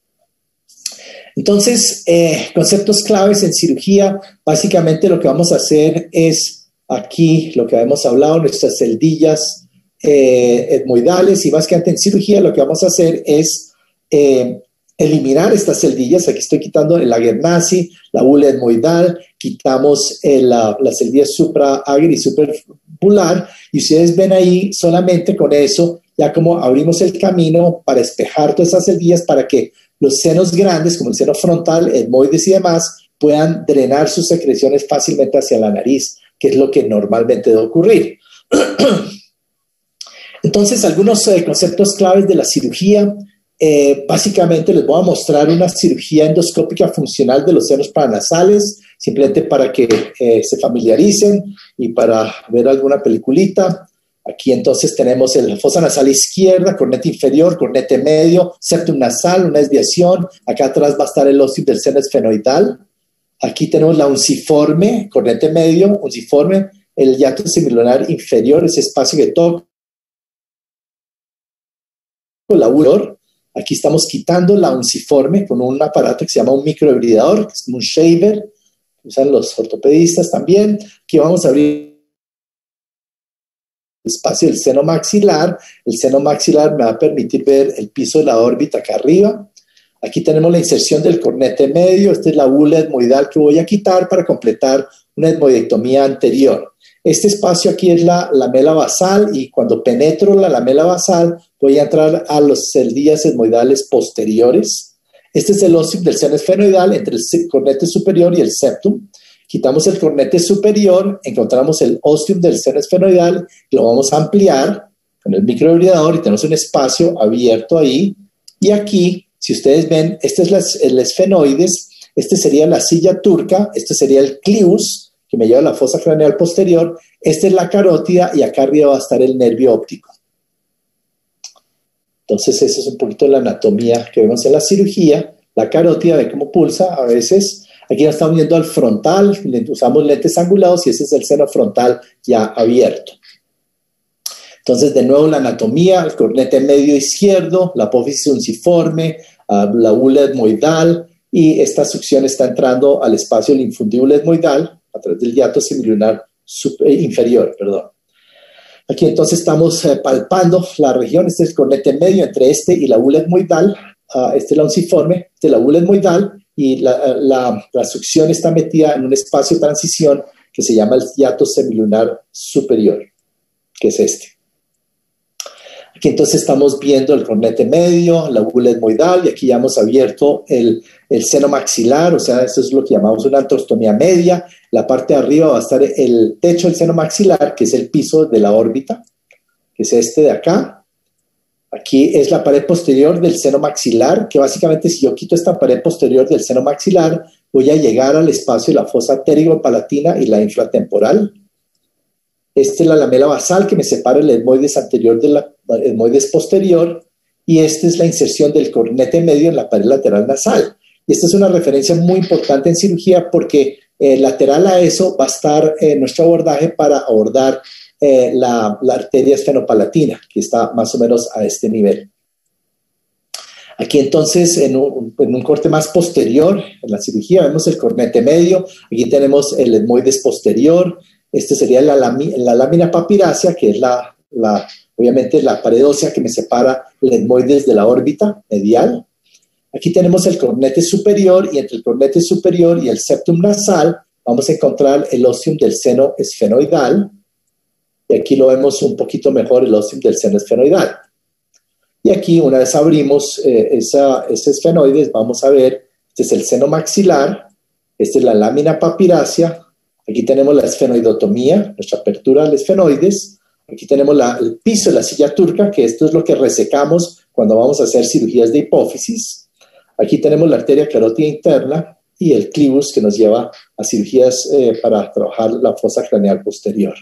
Entonces, eh, conceptos claves en cirugía, básicamente lo que vamos a hacer es aquí lo que hemos hablado, nuestras celdillas eh, etmoidales, y básicamente en cirugía lo que vamos a hacer es eh, eliminar estas celdillas. Aquí estoy quitando el Lagernazi, la bula etmoidal, quitamos eh, la, la celdilla supraagria y suprapular, y ustedes ven ahí solamente con eso, ya como abrimos el camino para espejar todas esas celdillas para que los senos grandes, como el seno frontal, etmoides y demás, puedan drenar sus secreciones fácilmente hacia la nariz, que es lo que normalmente debe ocurrir. Entonces, algunos eh, conceptos claves de la cirugía. Eh, básicamente les voy a mostrar una cirugía endoscópica funcional de los senos paranasales. simplemente para que eh, se familiaricen y para ver alguna peliculita. Aquí entonces tenemos la fosa nasal izquierda, cornete inferior, cornete medio, septum nasal, una desviación. Acá atrás va a estar el ostium del seno esfenoidal. Aquí tenemos la unciforme, cornete medio, unciforme, el hiato semilunar inferior, ese espacio que toca la ulor. Aquí estamos quitando la unciforme con un aparato que se llama un microhibridador, que es un shaver, que usan los ortopedistas también. Aquí vamos a abrir el espacio del seno maxilar. El seno maxilar me va a permitir ver el piso de la órbita acá arriba. Aquí tenemos la inserción del cornete medio. Esta es la bula etmoidal que voy a quitar para completar una etmoidectomía anterior. Este espacio aquí es la lamela basal y cuando penetro la lamela basal voy a entrar a los celdillas etmoidales posteriores. Este es el ostium del seno esfenoidal entre el cornete superior y el septum. Quitamos el cornete superior, encontramos el ostium del seno esfenoidal, lo vamos a ampliar con el microhibridador y tenemos un espacio abierto ahí. Y aquí, si ustedes ven, este es la, el esfenoides, este sería la silla turca, este sería el clivus, que me lleva a la fosa craneal posterior, esta es la carótida y acá arriba va a estar el nervio óptico. Entonces, esa es un poquito la anatomía que vemos en la cirugía. La carótida, ve cómo pulsa a veces. Aquí ya estamos viendo al frontal, usamos lentes angulados y ese es el seno frontal ya abierto. Entonces, de nuevo, la anatomía, el cornete medio izquierdo, la apófisis unciforme, uh, la bula etmoidal, y esta succión está entrando al espacio linfundíbulo etmoidal a través del hiato semilunar inferior, perdón. Aquí entonces estamos eh, palpando la región, este es el cornete medio entre este y la bula etmoidal, uh, este es la unciforme, este es la bula etmoidal, y la, la, la succión está metida en un espacio de transición que se llama el hiato semilunar superior, que es este. Aquí entonces estamos viendo el cornete medio, la bula etmoidal, y aquí ya hemos abierto el, el seno maxilar, o sea, esto es lo que llamamos una antrostomía media. La parte de arriba va a estar el techo del seno maxilar, que es el piso de la órbita, que es este de acá. Aquí es la pared posterior del seno maxilar, que básicamente si yo quito esta pared posterior del seno maxilar, voy a llegar al espacio de la fosa pterigo-palatina y la infratemporal. Esta es la lamela basal que me separa el etmoides anterior del etmoides posterior, y esta es la inserción del cornete medio en la pared lateral nasal. Y esta es una referencia muy importante en cirugía porque eh, lateral a eso va a estar eh, nuestro abordaje para abordar eh, la, la arteria esfenopalatina, que está más o menos a este nivel. Aquí entonces, en un, en un corte más posterior, en la cirugía, vemos el cornete medio, aquí tenemos el etmoides posterior. Este sería la, la lámina papirácea, que es la, la, obviamente la pared ósea que me separa el etmoides de la órbita medial. Aquí tenemos el cornete superior y entre el cornete superior y el septum nasal vamos a encontrar el ostium del seno esfenoidal. Y aquí lo vemos un poquito mejor, el ostium del seno esfenoidal. Y aquí, una vez abrimos eh, esa, ese esfenoides, vamos a ver, este es el seno maxilar, esta es la lámina papirácea. Aquí tenemos la esfenoidotomía, nuestra apertura al esfenoides. Aquí tenemos la, el piso de la silla turca, que esto es lo que resecamos cuando vamos a hacer cirugías de hipófisis. Aquí tenemos la arteria carótida interna y el clivus que nos lleva a cirugías eh, para trabajar la fosa craneal posterior.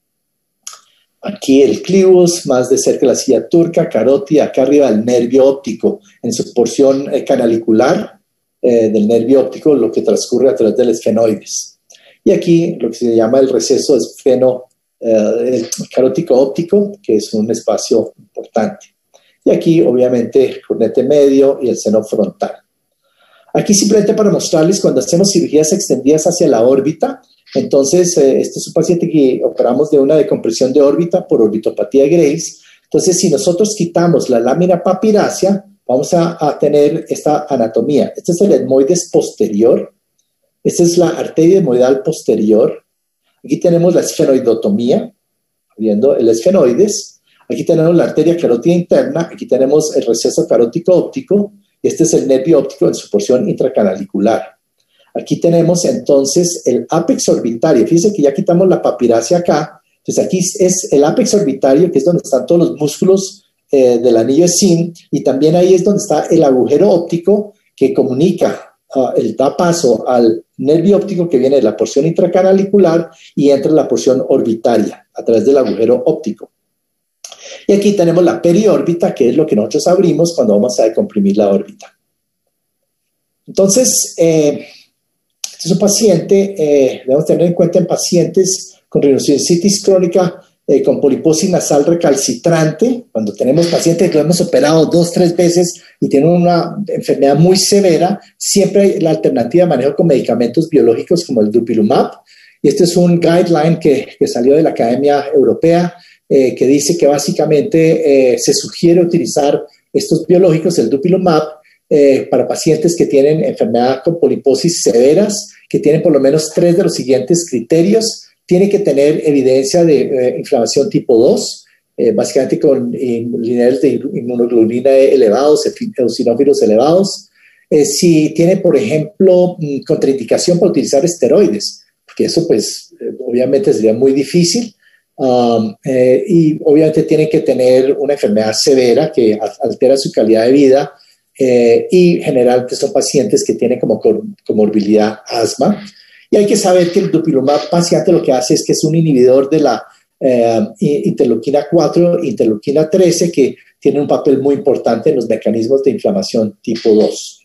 Aquí el clivus, más de cerca la silla turca, carótida, acá arriba el nervio óptico en su porción eh, canalicular eh, del nervio óptico, lo que transcurre a través del esfenoides. Y aquí lo que se llama el receso esfeno eh, carótico óptico, que es un espacio importante. Y aquí, obviamente, el cornete medio y el seno frontal. Aquí simplemente para mostrarles cuando hacemos cirugías extendidas hacia la órbita, entonces eh, este es un paciente que operamos de una decompresión de órbita por orbitopatía de Graves. Entonces, si nosotros quitamos la lámina papirácea, vamos a, a tener esta anatomía. Este es el etmoides posterior. Esta es la arteria etmoidal posterior. Aquí tenemos la esfenoidotomía, viendo el esfenoides. Aquí tenemos la arteria carótida interna. Aquí tenemos el receso carótico óptico. Este es el nervio óptico en su porción intracanalicular. Aquí tenemos entonces el ápex orbitario. Fíjense que ya quitamos la papirácea acá. Entonces aquí es el ápex orbitario, que es donde están todos los músculos eh, del anillo de Sim. Y también ahí es donde está el agujero óptico que comunica uh, el da paso al nervio óptico que viene de la porción intracanalicular y entra en la porción orbitaria a través del agujero óptico. Y aquí tenemos la periórbita, que es lo que nosotros abrimos cuando vamos a decomprimir la órbita. Entonces, eh, este es un paciente, eh, debemos tener en cuenta en pacientes con rhinosinusitis crónica eh, con poliposis nasal recalcitrante, cuando tenemos pacientes que lo hemos operado dos, tres veces y tienen una enfermedad muy severa, siempre hay la alternativa de manejo con medicamentos biológicos como el dupilumab. Y este es un guideline que, que salió de la Academia Europea, eh, que dice que básicamente eh, se sugiere utilizar estos biológicos, el dupilumab, eh, para pacientes que tienen enfermedad con poliposis severas, que tienen por lo menos tres de los siguientes criterios. Tiene que tener evidencia de eh, inflamación tipo dos, eh, básicamente con niveles de inmunoglobulina elevados, eosinófilos elevados. Eh, si tiene, por ejemplo, contraindicación para utilizar esteroides, porque eso pues eh, obviamente sería muy difícil. Um, eh, y obviamente tiene que tener una enfermedad severa que altera su calidad de vida eh, y generalmente son pacientes que tienen como comorbilidad asma. Y hay que saber que el dupilumab básicamente lo que hace es que es un inhibidor de la eh, interleuquina cuatro, interleuquina trece, que tiene un papel muy importante en los mecanismos de inflamación tipo dos.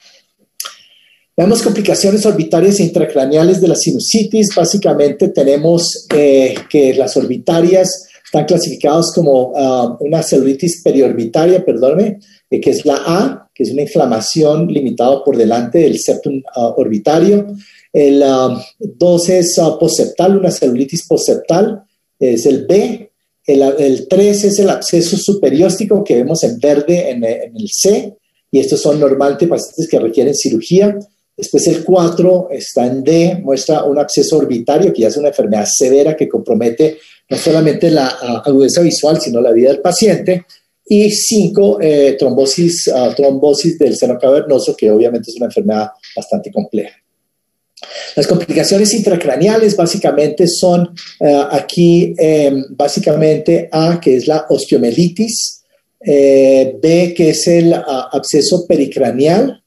Veamos complicaciones orbitarias e intracraneales de la sinusitis. Básicamente tenemos eh, que las orbitarias están clasificadas como uh, una celulitis periorbitaria, perdóname, eh, que es la A, que es una inflamación limitada por delante del septum uh, orbitario. El uh, dos es uh, postseptal, una celulitis postseptal, es el B. El, el tres es el absceso superióstico que vemos en verde en, en el C, y estos son normalmente pacientes que requieren cirugía. Después el cuatro está en D, muestra un absceso orbitario, que ya es una enfermedad severa que compromete no solamente la uh, agudeza visual, sino la vida del paciente. Y cinco, eh, trombosis, uh, trombosis del seno cavernoso, que obviamente es una enfermedad bastante compleja. Las complicaciones intracraneales básicamente son uh, aquí, eh, básicamente A, que es la osteomelitis, eh, B, que es el uh, absceso pericraneal,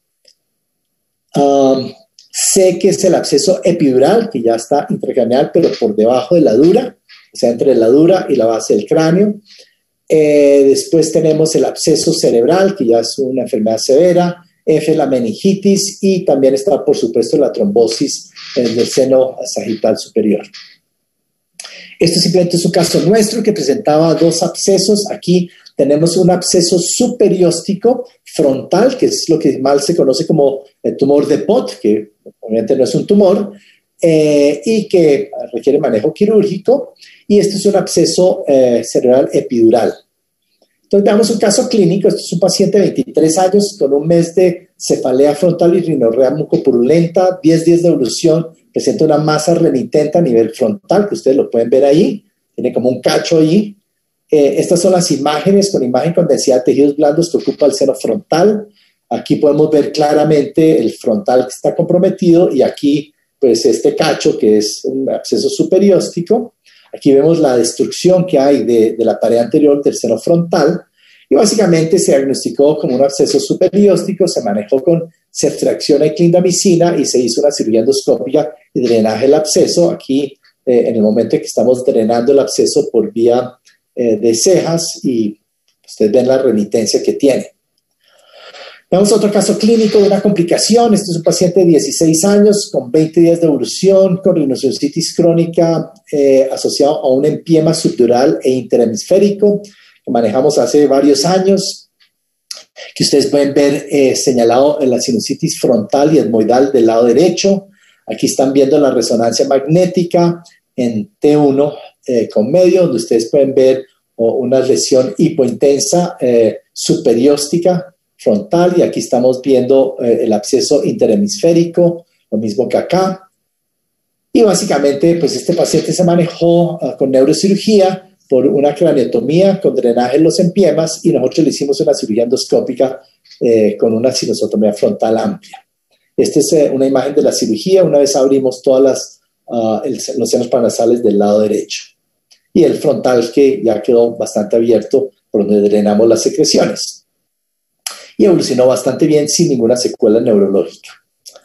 um, C, que es el absceso epidural, que ya está intracraneal, pero por debajo de la dura, o sea, entre la dura y la base del cráneo. Eh, después tenemos el absceso cerebral, que ya es una enfermedad severa. F, la meningitis, y también está, por supuesto, la trombosis del seno sagital superior. Esto simplemente es un caso nuestro que presentaba dos abscesos. Aquí tenemos un absceso superióstico frontal, que es lo que mal se conoce como el tumor de Pott, que obviamente no es un tumor, eh, y que requiere manejo quirúrgico. Y este es un absceso eh, cerebral epidural. Entonces veamos un caso clínico. Este es un paciente de veintitrés años con un mes de cefalea frontal y rinorrea mucopurulenta, diez días de evolución, presenta una masa remitente a nivel frontal, que ustedes lo pueden ver ahí, tiene como un cacho ahí. Eh, estas son las imágenes con imagen con densidad de tejidos blandos que ocupa el seno frontal. Aquí podemos ver claramente el frontal que está comprometido y aquí pues este cacho que es un absceso superióstico. Aquí vemos la destrucción que hay de, de la pared anterior del seno frontal y básicamente se diagnosticó como un absceso superióstico, se manejó con ceftriaxona y clindamicina y se hizo una cirugía endoscópica y drenaje del absceso. Aquí eh, en el momento en que estamos drenando el absceso por vía eh, de cejas y ustedes ven la remitencia que tiene. Veamos otro caso clínico de una complicación. Este es un paciente de dieciséis años con veinte días de evolución, con rhinosinusitis crónica eh, asociado a un empiema subdural e interhemisférico que manejamos hace varios años, que ustedes pueden ver eh, señalado en la sinusitis frontal y etmoidal del lado derecho. Aquí están viendo la resonancia magnética en T uno eh, con medio, donde ustedes pueden ver oh, una lesión hipointensa eh, superióstica frontal, y aquí estamos viendo eh, el absceso interhemisférico, lo mismo que acá. Y básicamente, pues este paciente se manejó uh, con neurocirugía por una craneotomía con drenaje en los empiemas y nosotros le hicimos una cirugía endoscópica eh, con una sinusotomía frontal amplia. Esta es eh, una imagen de la cirugía, una vez abrimos todas las, uh, el, los senos paranasales del lado derecho. Y el frontal que ya quedó bastante abierto por donde drenamos las secreciones. Y evolucionó bastante bien sin ninguna secuela neurológica.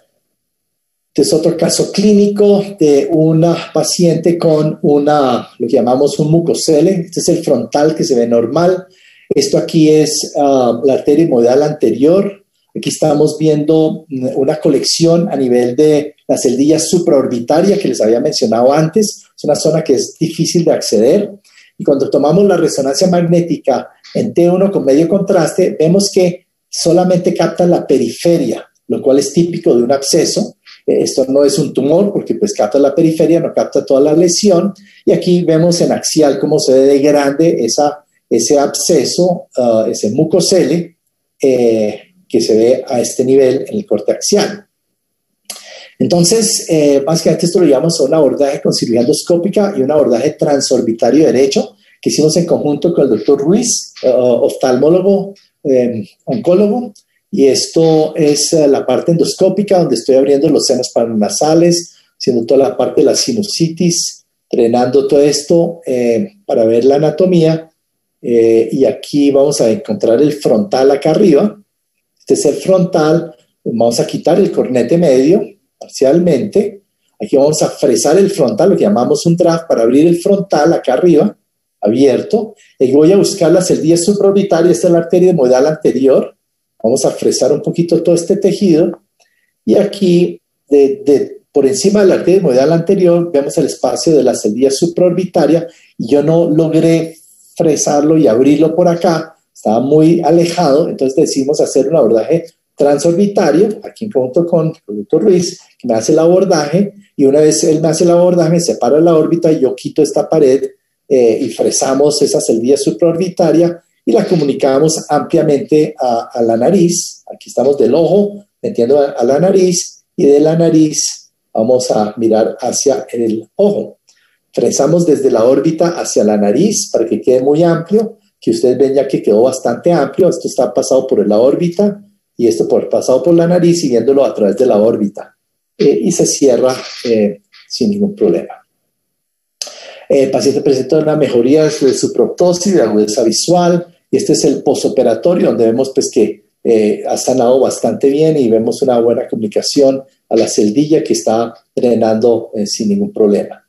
Este es otro caso clínico de una paciente con una, lo que llamamos un mucocele. Este es el frontal que se ve normal. Esto aquí es uh, la arteria hemodial anterior. Aquí estamos viendo una colección a nivel de la celdilla supraorbitaria que les había mencionado antes. Es una zona que es difícil de acceder. Y cuando tomamos la resonancia magnética en T uno con medio contraste, vemos que solamente capta la periferia, lo cual es típico de un absceso. Esto no es un tumor porque pues capta la periferia, no capta toda la lesión. Y aquí vemos en axial cómo se ve de grande esa, ese absceso, uh, ese mucocele, eh, que se ve a este nivel en el corte axial. Entonces, eh, básicamente esto lo llamamos un abordaje con cirugía endoscópica y un abordaje transorbitario derecho que hicimos en conjunto con el doctor Ruiz, uh, oftalmólogo, eh, oncólogo. Y esto es uh, la parte endoscópica donde estoy abriendo los senos paranasales, haciendo toda la parte de la sinusitis, drenando todo esto eh, para ver la anatomía. Eh, y aquí vamos a encontrar el frontal acá arriba. Este es el frontal. Vamos a quitar el cornete medio parcialmente. Aquí vamos a fresar el frontal, lo que llamamos un draft, para abrir el frontal acá arriba, abierto. Y voy a buscar la celdilla supraorbitaria. Esta es la arteria hemodial anterior. Vamos a fresar un poquito todo este tejido y aquí de, de, por encima de la arteria hemodial anterior vemos el espacio de la celdilla supraorbitaria y yo no logré fresarlo y abrirlo por acá, estaba muy alejado, entonces decidimos hacer un abordaje transorbitario, aquí en conjunto con el doctor Ruiz, que me hace el abordaje y una vez él me hace el abordaje, me separa la órbita y yo quito esta pared eh, y fresamos esa celdilla supraorbitaria y la comunicamos ampliamente a, a la nariz. Aquí estamos del ojo, metiendo a, a la nariz, y de la nariz vamos a mirar hacia el ojo. Fresamos desde la órbita hacia la nariz para que quede muy amplio, que ustedes ven ya que quedó bastante amplio. Esto está pasado por la órbita y esto por, pasado por la nariz, siguiéndolo a través de la órbita. Eh, y se cierra eh, sin ningún problema. El paciente presenta una mejoría de su proptosis, de agudeza visual, y este es el posoperatorio, donde vemos pues, que eh, ha sanado bastante bien y vemos una buena comunicación a la celdilla que está drenando eh, sin ningún problema.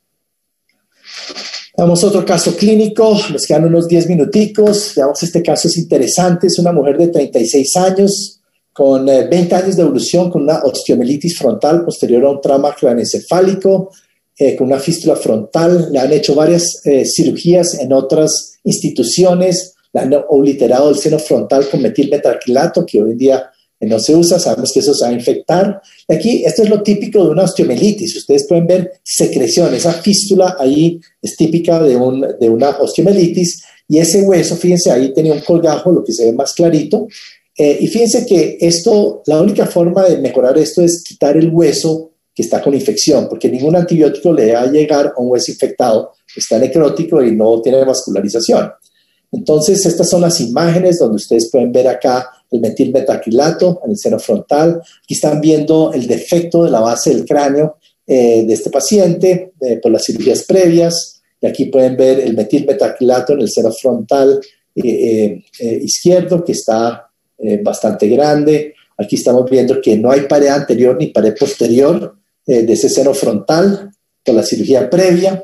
Vamos a otro caso clínico, nos quedan unos diez minuticos. Veamos, este caso es interesante, es una mujer de treinta y seis años, con eh, veinte años de evolución, con una osteomielitis frontal posterior a un trauma craneoencefálico, eh, con una fístula frontal. Le han hecho varias eh, cirugías en otras instituciones, le han obliterado el seno frontal con metilmetacrilato, que hoy en día eh, no se usa, sabemos que eso se va a infectar. Y aquí, esto es lo típico de una osteomielitis. Ustedes pueden ver secreción, esa fístula ahí es típica de, un, de una osteomielitis, y ese hueso, fíjense, ahí tenía un colgajo, lo que se ve más clarito. Eh, y fíjense que esto, la única forma de mejorar esto es quitar el hueso que está con infección, porque ningún antibiótico le va a llegar a un hueso infectado, está necrótico y no tiene vascularización. Entonces, estas son las imágenes donde ustedes pueden ver acá el metilmetacrilato en el seno frontal. Aquí están viendo el defecto de la base del cráneo eh, de este paciente eh, por las cirugías previas. Y aquí pueden ver el metilmetacrilato en el seno frontal eh, eh, eh, izquierdo, que está eh, bastante grande. Aquí estamos viendo que no hay pared anterior ni pared posterior eh, de ese seno frontal por la cirugía previa.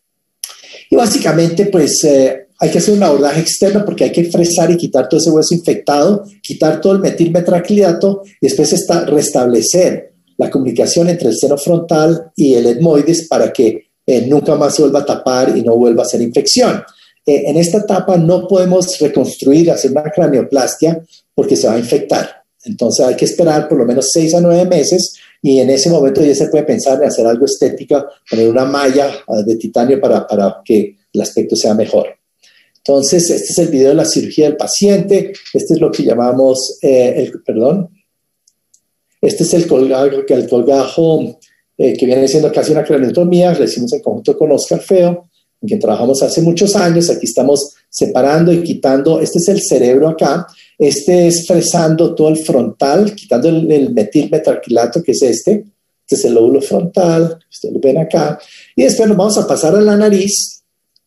Y básicamente, pues, eh, hay que hacer un abordaje externo porque hay que fresar y quitar todo ese hueso infectado, quitar todo el metilmetacrilato y después está, restablecer la comunicación entre el seno frontal y el etmoides para que eh, nunca más se vuelva a tapar y no vuelva a ser infección. Eh, en esta etapa no podemos reconstruir, hacer una craneoplastia porque se va a infectar. Entonces hay que esperar por lo menos seis a nueve meses y en ese momento ya se puede pensar en hacer algo estética, poner una malla de titanio para, para que el aspecto sea mejor. Entonces, este es el video de la cirugía del paciente. Este es lo que llamamos, eh, el, perdón, este es el colgajo, el colgajo eh, que viene siendo casi una craneotomía. Lo hicimos en conjunto con Oscar Feo, en quien trabajamos hace muchos años. Aquí estamos separando y quitando. Este es el cerebro acá. Este es fresando todo el frontal, quitando el, el metilmetacrilato, que es este. Este es el lóbulo frontal. Ustedes lo ven acá. Y después nos vamos a pasar a la nariz.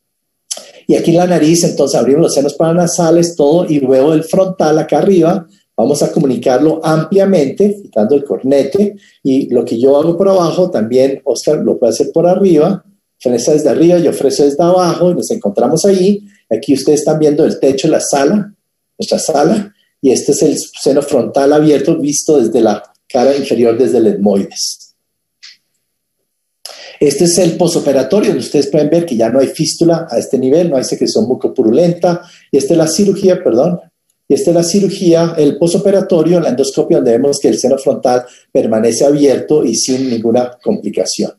Y aquí en la nariz, entonces abrimos los senos paranasales, todo, y luego el frontal acá arriba, Vamos a comunicarlo ampliamente, quitando el cornete, y lo que yo hago por abajo, también Oscar lo puede hacer por arriba, ofrece desde arriba, yo ofrezco desde abajo, y nos encontramos ahí. Aquí ustedes están viendo el techo de la sala, nuestra sala, y este es el seno frontal abierto, visto desde la cara inferior, desde el etmoides. Este es el posoperatorio, donde ustedes pueden ver que ya no hay fístula a este nivel, no hay secreción mucopurulenta, y esta es la cirugía, perdón, y esta es la cirugía, el posoperatorio, la endoscopia, donde vemos que el seno frontal permanece abierto y sin ninguna complicación.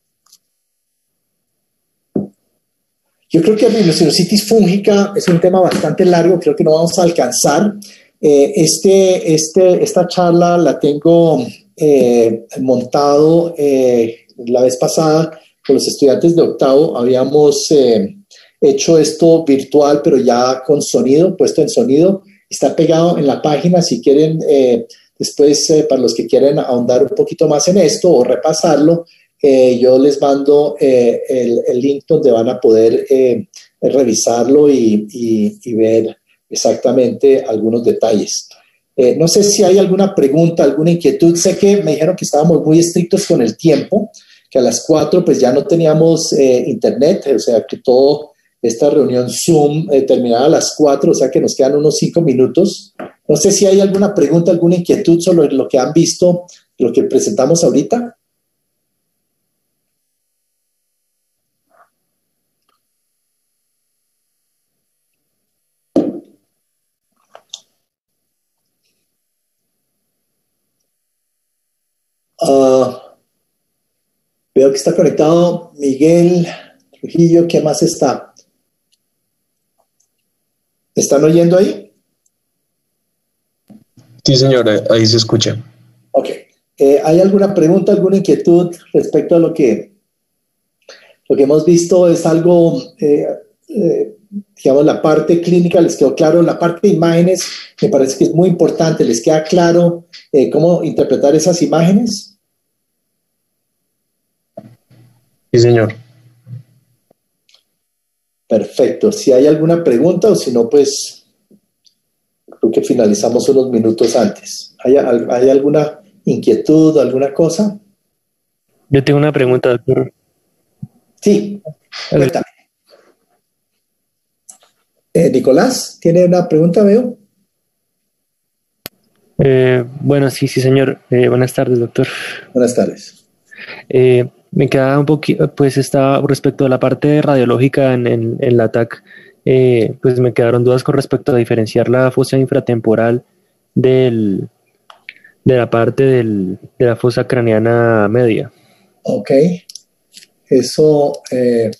Yo creo que la rhinosinusitis fúngica es un tema bastante largo, creo que no vamos a alcanzar. Eh, este, este, esta charla la tengo eh, montado eh, la vez pasada con los estudiantes de octavo. Habíamos eh, hecho esto virtual, pero ya con sonido, puesto en sonido. Está pegado en la página si quieren, eh, después eh, para los que quieren ahondar un poquito más en esto o repasarlo, eh, yo les mando eh, el, el link donde van a poder eh, revisarlo y, y, y ver exactamente algunos detalles. Eh, no sé si hay alguna pregunta, alguna inquietud. Sé que me dijeron que estábamos muy estrictos con el tiempo, que a las cuatro pues ya no teníamos eh, internet, o sea que todo esta reunión Zoom eh, terminaba a las cuatro, o sea que nos quedan unos cinco minutos. No sé si hay alguna pregunta, alguna inquietud sobre lo que han visto, lo que presentamos ahorita. Uh, veo que está conectado Miguel Trujillo. ¿Qué más está? ¿Me están oyendo ahí? Sí, señora, ahí se escucha. Ok. Eh, ¿Hay alguna pregunta, alguna inquietud respecto a lo que, lo que hemos visto? ¿Es algo, eh, eh, digamos, la parte clínica les quedó claro? La parte de imágenes me parece que es muy importante. ¿Les queda claro eh, cómo interpretar esas imágenes? Sí, señor. Perfecto. Si hay alguna pregunta o si no, pues creo que finalizamos unos minutos antes. ¿Hay, hay alguna inquietud, alguna cosa? Yo tengo una pregunta, doctor. Sí, cuéntame. Eh, Nicolás, ¿tiene una pregunta, veo? Eh, bueno, sí, sí, señor. Eh, buenas tardes, doctor. Buenas tardes. Eh, me queda un poquito, pues está respecto a la parte radiológica en, en, en la T A C, eh, pues me quedaron dudas con respecto a diferenciar la fosa infratemporal del, de la parte del, de la fosa craneana media. Ok. Eso, eh,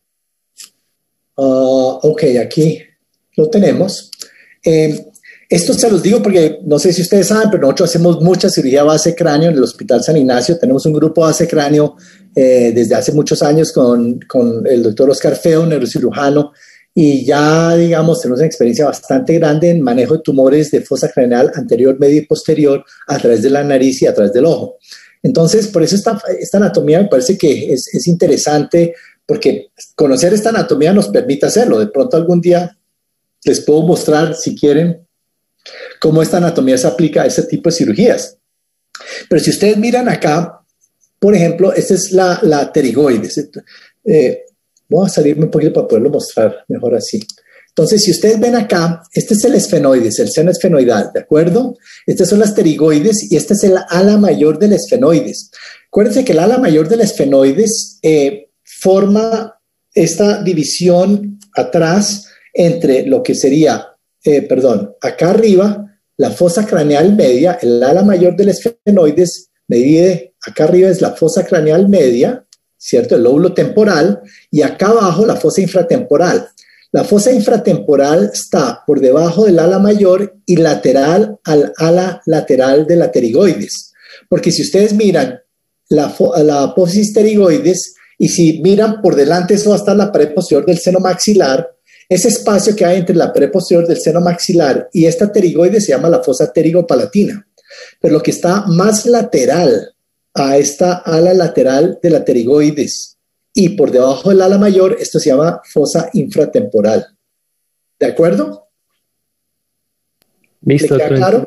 uh, ok, aquí lo tenemos. Eh, Esto se los digo porque no sé si ustedes saben, pero nosotros hacemos mucha cirugía base cráneo en el Hospital San Ignacio. Tenemos un grupo base cráneo eh, desde hace muchos años con, con el doctor Oscar Feo, neurocirujano, y ya, digamos, tenemos una experiencia bastante grande en manejo de tumores de fosa craneal anterior, medio y posterior a través de la nariz y a través del ojo. Entonces, por eso esta, esta anatomía me parece que es, es interesante, porque conocer esta anatomía nos permite hacerlo. De pronto algún día les puedo mostrar, si quieren, cómo esta anatomía se aplica a este tipo de cirugías. Pero si ustedes miran acá, por ejemplo, esta es la, la pterigoides. Eh, voy a salirme un poquito para poderlo mostrar mejor así. Entonces, si ustedes ven acá, este es el esfenoides, el seno esfenoidal, ¿de acuerdo? Estas son las pterigoides y este es el ala mayor del esfenoides. Acuérdense que el ala mayor del esfenoides eh, forma esta división atrás entre lo que sería Eh, perdón, acá arriba, la fosa craneal media, el ala mayor del esfenoides me divide, acá arriba es la fosa craneal media, ¿cierto? El lóbulo temporal, y acá abajo la fosa infratemporal. La fosa infratemporal está por debajo del ala mayor y lateral al ala lateral de la pterigoides. Porque si ustedes miran la, la apófisis pterigoides y si miran por delante, eso va a estar la pared posterior del seno maxilar. Ese espacio que hay entre la pared posterior del seno maxilar y esta pterigoide se llama la fosa pterigopalatina. Pero lo que está más lateral a esta ala lateral de la pterigoides y por debajo del ala mayor, esto se llama fosa infratemporal. ¿De acuerdo? Listo. ¿Le queda claro?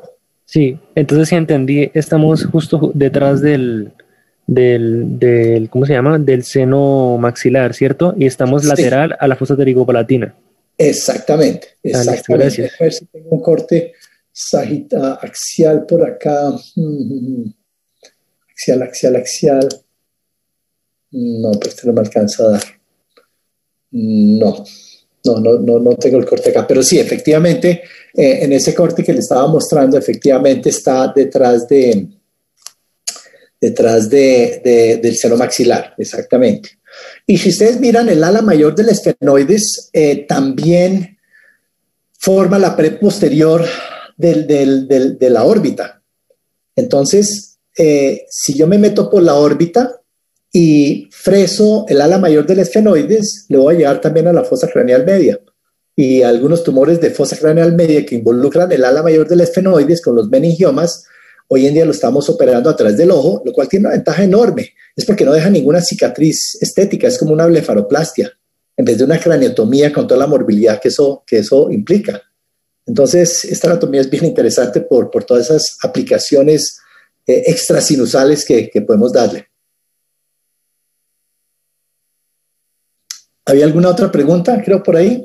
Sí, entonces si entendí, estamos justo ju- detrás del, del, del, ¿cómo se llama? Del seno maxilar, ¿cierto? Y estamos Sí, lateral a la fosa pterigopalatina. exactamente, Ah, listo, exactamente. gracias. Déjame ver si tengo un corte sagita, axial por acá. Mm, Axial, axial, axial. No, pero este no me alcanza a dar. No, no, no, no, no tengo el corte acá. Pero sí, efectivamente, eh, en ese corte que le estaba mostrando, efectivamente está detrás de, detrás de, de, del seno maxilar, exactamente. Y si ustedes miran el ala mayor del esfenoides, eh, también forma la pared posterior del, del, del, de la órbita. Entonces, eh, si yo me meto por la órbita y freso el ala mayor del esfenoides, le voy a llevar también a la fosa craneal media. Y algunos tumores de fosa craneal media que involucran el ala mayor del esfenoides con los meningiomas, hoy en día lo estamos operando a través del ojo, lo cual tiene una ventaja enorme. Es porque no deja ninguna cicatriz estética, es como una blefaroplastia, en vez de una craniotomía con toda la morbilidad que eso, que eso implica. Entonces, esta anatomía es bien interesante por, por todas esas aplicaciones eh, extrasinusales que, que podemos darle. ¿Había alguna otra pregunta, creo, por ahí?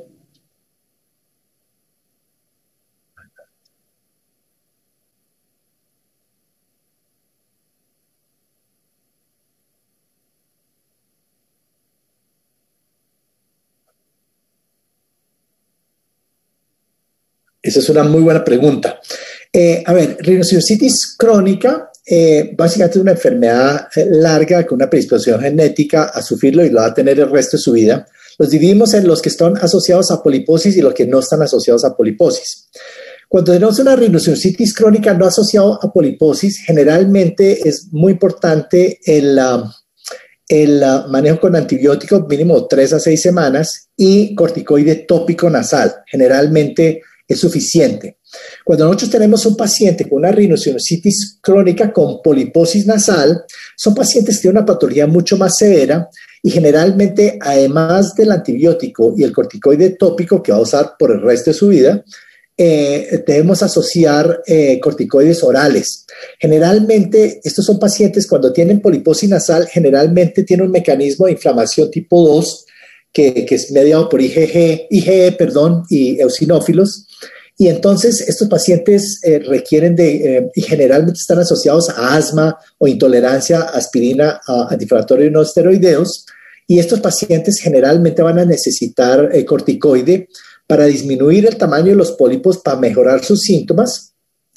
Esa es una muy buena pregunta. Eh, a ver, rinoceronositis crónica eh, básicamente es una enfermedad eh, larga con una predisposición genética a sufrirlo y lo va a tener el resto de su vida. Los dividimos en los que están asociados a poliposis y los que no están asociados a poliposis. Cuando tenemos una rinoceronositis crónica no asociada a poliposis, generalmente es muy importante el, uh, el uh, manejo con antibióticos mínimo tres a seis semanas y corticoide tópico nasal. Generalmente es suficiente. Cuando nosotros tenemos un paciente con una rinoceronositis crónica con poliposis nasal, son pacientes que tienen una patología mucho más severa y generalmente, además del antibiótico y el corticoide tópico que va a usar por el resto de su vida, eh, debemos asociar eh, corticoides orales. Generalmente, estos son pacientes cuando tienen poliposis nasal, generalmente tienen un mecanismo de inflamación tipo dos que, que es mediado por I G G, I G E, perdón, y eosinófilos. Y entonces estos pacientes eh, requieren de, eh, y generalmente están asociados a asma o intolerancia a aspirina, a antiinflamatorios no esteroideos. Y estos pacientes generalmente van a necesitar eh, corticoide para disminuir el tamaño de los pólipos, para mejorar sus síntomas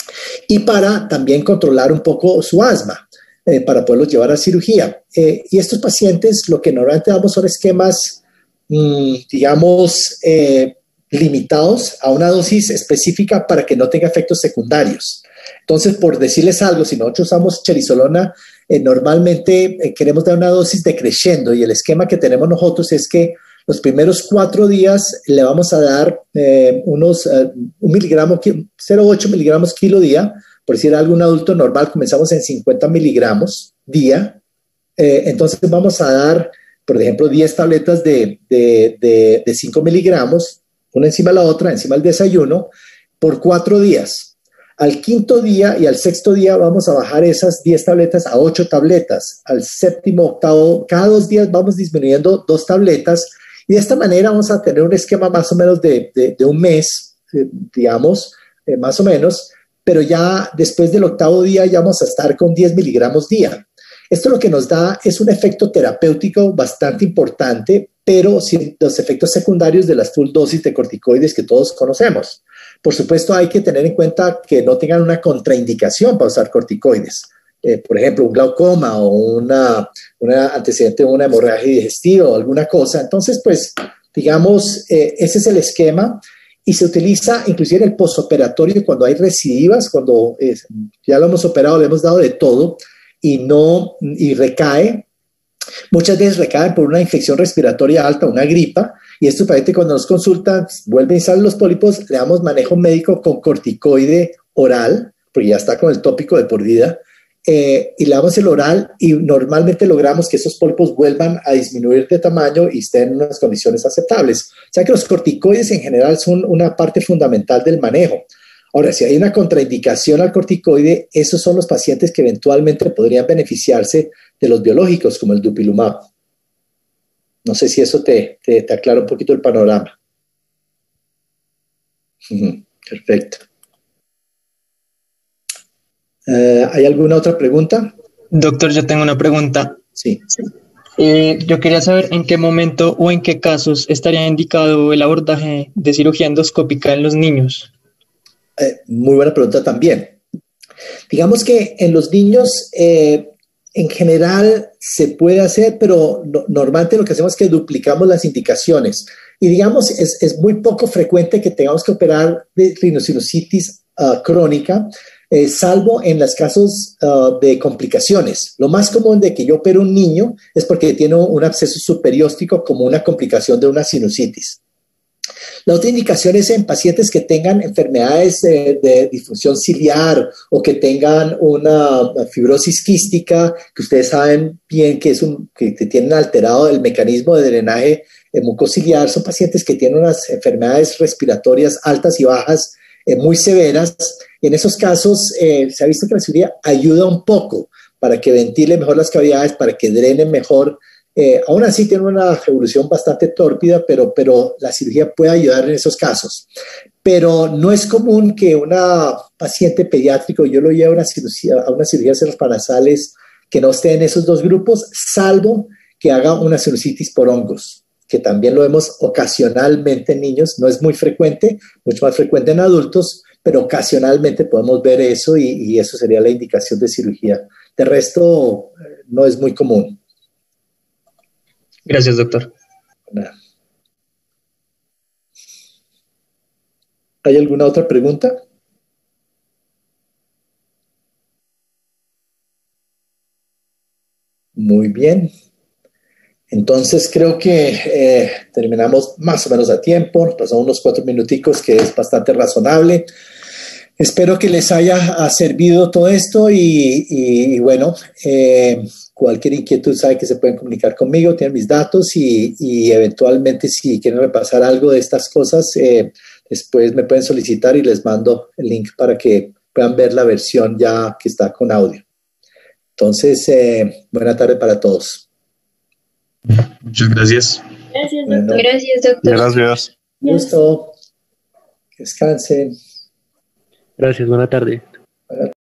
y para también controlar un poco su asma, eh, para poderlos llevar a cirugía. Eh, y estos pacientes lo que normalmente damos son esquemas, mmm, digamos, eh, limitados a una dosis específica para que no tenga efectos secundarios. Entonces, por decirles algo, si nosotros usamos cherizolona, eh, normalmente eh, queremos dar una dosis decreciendo y el esquema que tenemos nosotros es que los primeros cuatro días le vamos a dar eh, unos uh, un miligramo, cero punto ocho miligramos kilo día. Por decir algo, un adulto normal comenzamos en cincuenta miligramos día. Eh, entonces vamos a dar, por ejemplo, diez tabletas de, de, de, de cinco miligramos, una encima de la otra, encima del desayuno, por cuatro días. Al quinto día y al sexto día vamos a bajar esas diez tabletas a ocho tabletas. Al séptimo, octavo, cada dos días vamos disminuyendo dos tabletas. Y de esta manera vamos a tener un esquema más o menos de, de, de un mes, eh, digamos, eh, más o menos, pero ya después del octavo día ya vamos a estar con diez miligramos día. Esto lo que nos da es un efecto terapéutico bastante importante, pero sin los efectos secundarios de las full dosis de corticoides que todos conocemos. Por supuesto, hay que tener en cuenta que no tengan una contraindicación para usar corticoides. Eh, por ejemplo, un glaucoma o una, una antecedente de una hemorragia digestiva o alguna cosa. Entonces, pues, digamos, eh, ese es el esquema y se utiliza inclusive en el postoperatorio cuando hay recidivas, cuando eh, ya lo hemos operado, le hemos dado de todo y no, y recae. Muchas veces recaen por una infección respiratoria alta, una gripa, y estos pacientes cuando nos consultan, vuelven y salen los pólipos, le damos manejo médico con corticoide oral, porque ya está con el tópico de por vida, eh, y le damos el oral y normalmente logramos que esos pólipos vuelvan a disminuir de tamaño y estén en unas condiciones aceptables. O sea que los corticoides en general son una parte fundamental del manejo. Ahora, si hay una contraindicación al corticoide, esos son los pacientes que eventualmente podrían beneficiarse de los biológicos, como el dupilumab. No sé si eso te, te, te aclara un poquito el panorama. Perfecto. Uh, ¿Hay alguna otra pregunta? Doctor, yo tengo una pregunta. Sí. Eh, yo quería saber en qué momento o en qué casos estaría indicado el abordaje de cirugía endoscópica en los niños. Eh, muy buena pregunta también. Digamos que en los niños, eh, en general se puede hacer, pero no, normalmente lo que hacemos es que duplicamos las indicaciones. Y digamos, es, es muy poco frecuente que tengamos que operar de rinocinositis uh, crónica, eh, salvo en los casos uh, de complicaciones. Lo más común de que yo opero un niño es porque tiene un absceso subperióstico como una complicación de una sinusitis. La otra indicación es en pacientes que tengan enfermedades de, de disfunción ciliar o que tengan una fibrosis quística, que ustedes saben bien que, es un, que tienen alterado el mecanismo de drenaje mucociliar. Son pacientes que tienen unas enfermedades respiratorias altas y bajas eh, muy severas. Y en esos casos eh, se ha visto que la cirugía ayuda un poco para que ventile mejor las cavidades, para que drene mejor. Eh, aún así tiene una evolución bastante tórpida, pero, pero la cirugía puede ayudar en esos casos. Pero no es común que una paciente pediátrico, yo lo llevo a una cirugía, a una cirugía cerebroparanasales que no esté en esos dos grupos, salvo que haga una sinusitis por hongos, que también lo vemos ocasionalmente en niños. No es muy frecuente, mucho más frecuente en adultos, pero ocasionalmente podemos ver eso y, y eso sería la indicación de cirugía. De resto, no es muy común. Gracias, doctor. ¿Hay alguna otra pregunta? Muy bien. Entonces creo que eh, terminamos más o menos a tiempo. Pasamos unos cuatro minuticos, que es bastante razonable. Espero que les haya servido todo esto y, y, y bueno, eh, cualquier inquietud sabe que se pueden comunicar conmigo, tienen mis datos y, y eventualmente si quieren repasar algo de estas cosas, eh, después me pueden solicitar y les mando el link para que puedan ver la versión ya que está con audio. Entonces, eh, buena tarde para todos. Muchas gracias. Gracias, Bueno, doctor. Gracias, doctor. Gracias. gusto. Que descansen. Gracias, buena tarde.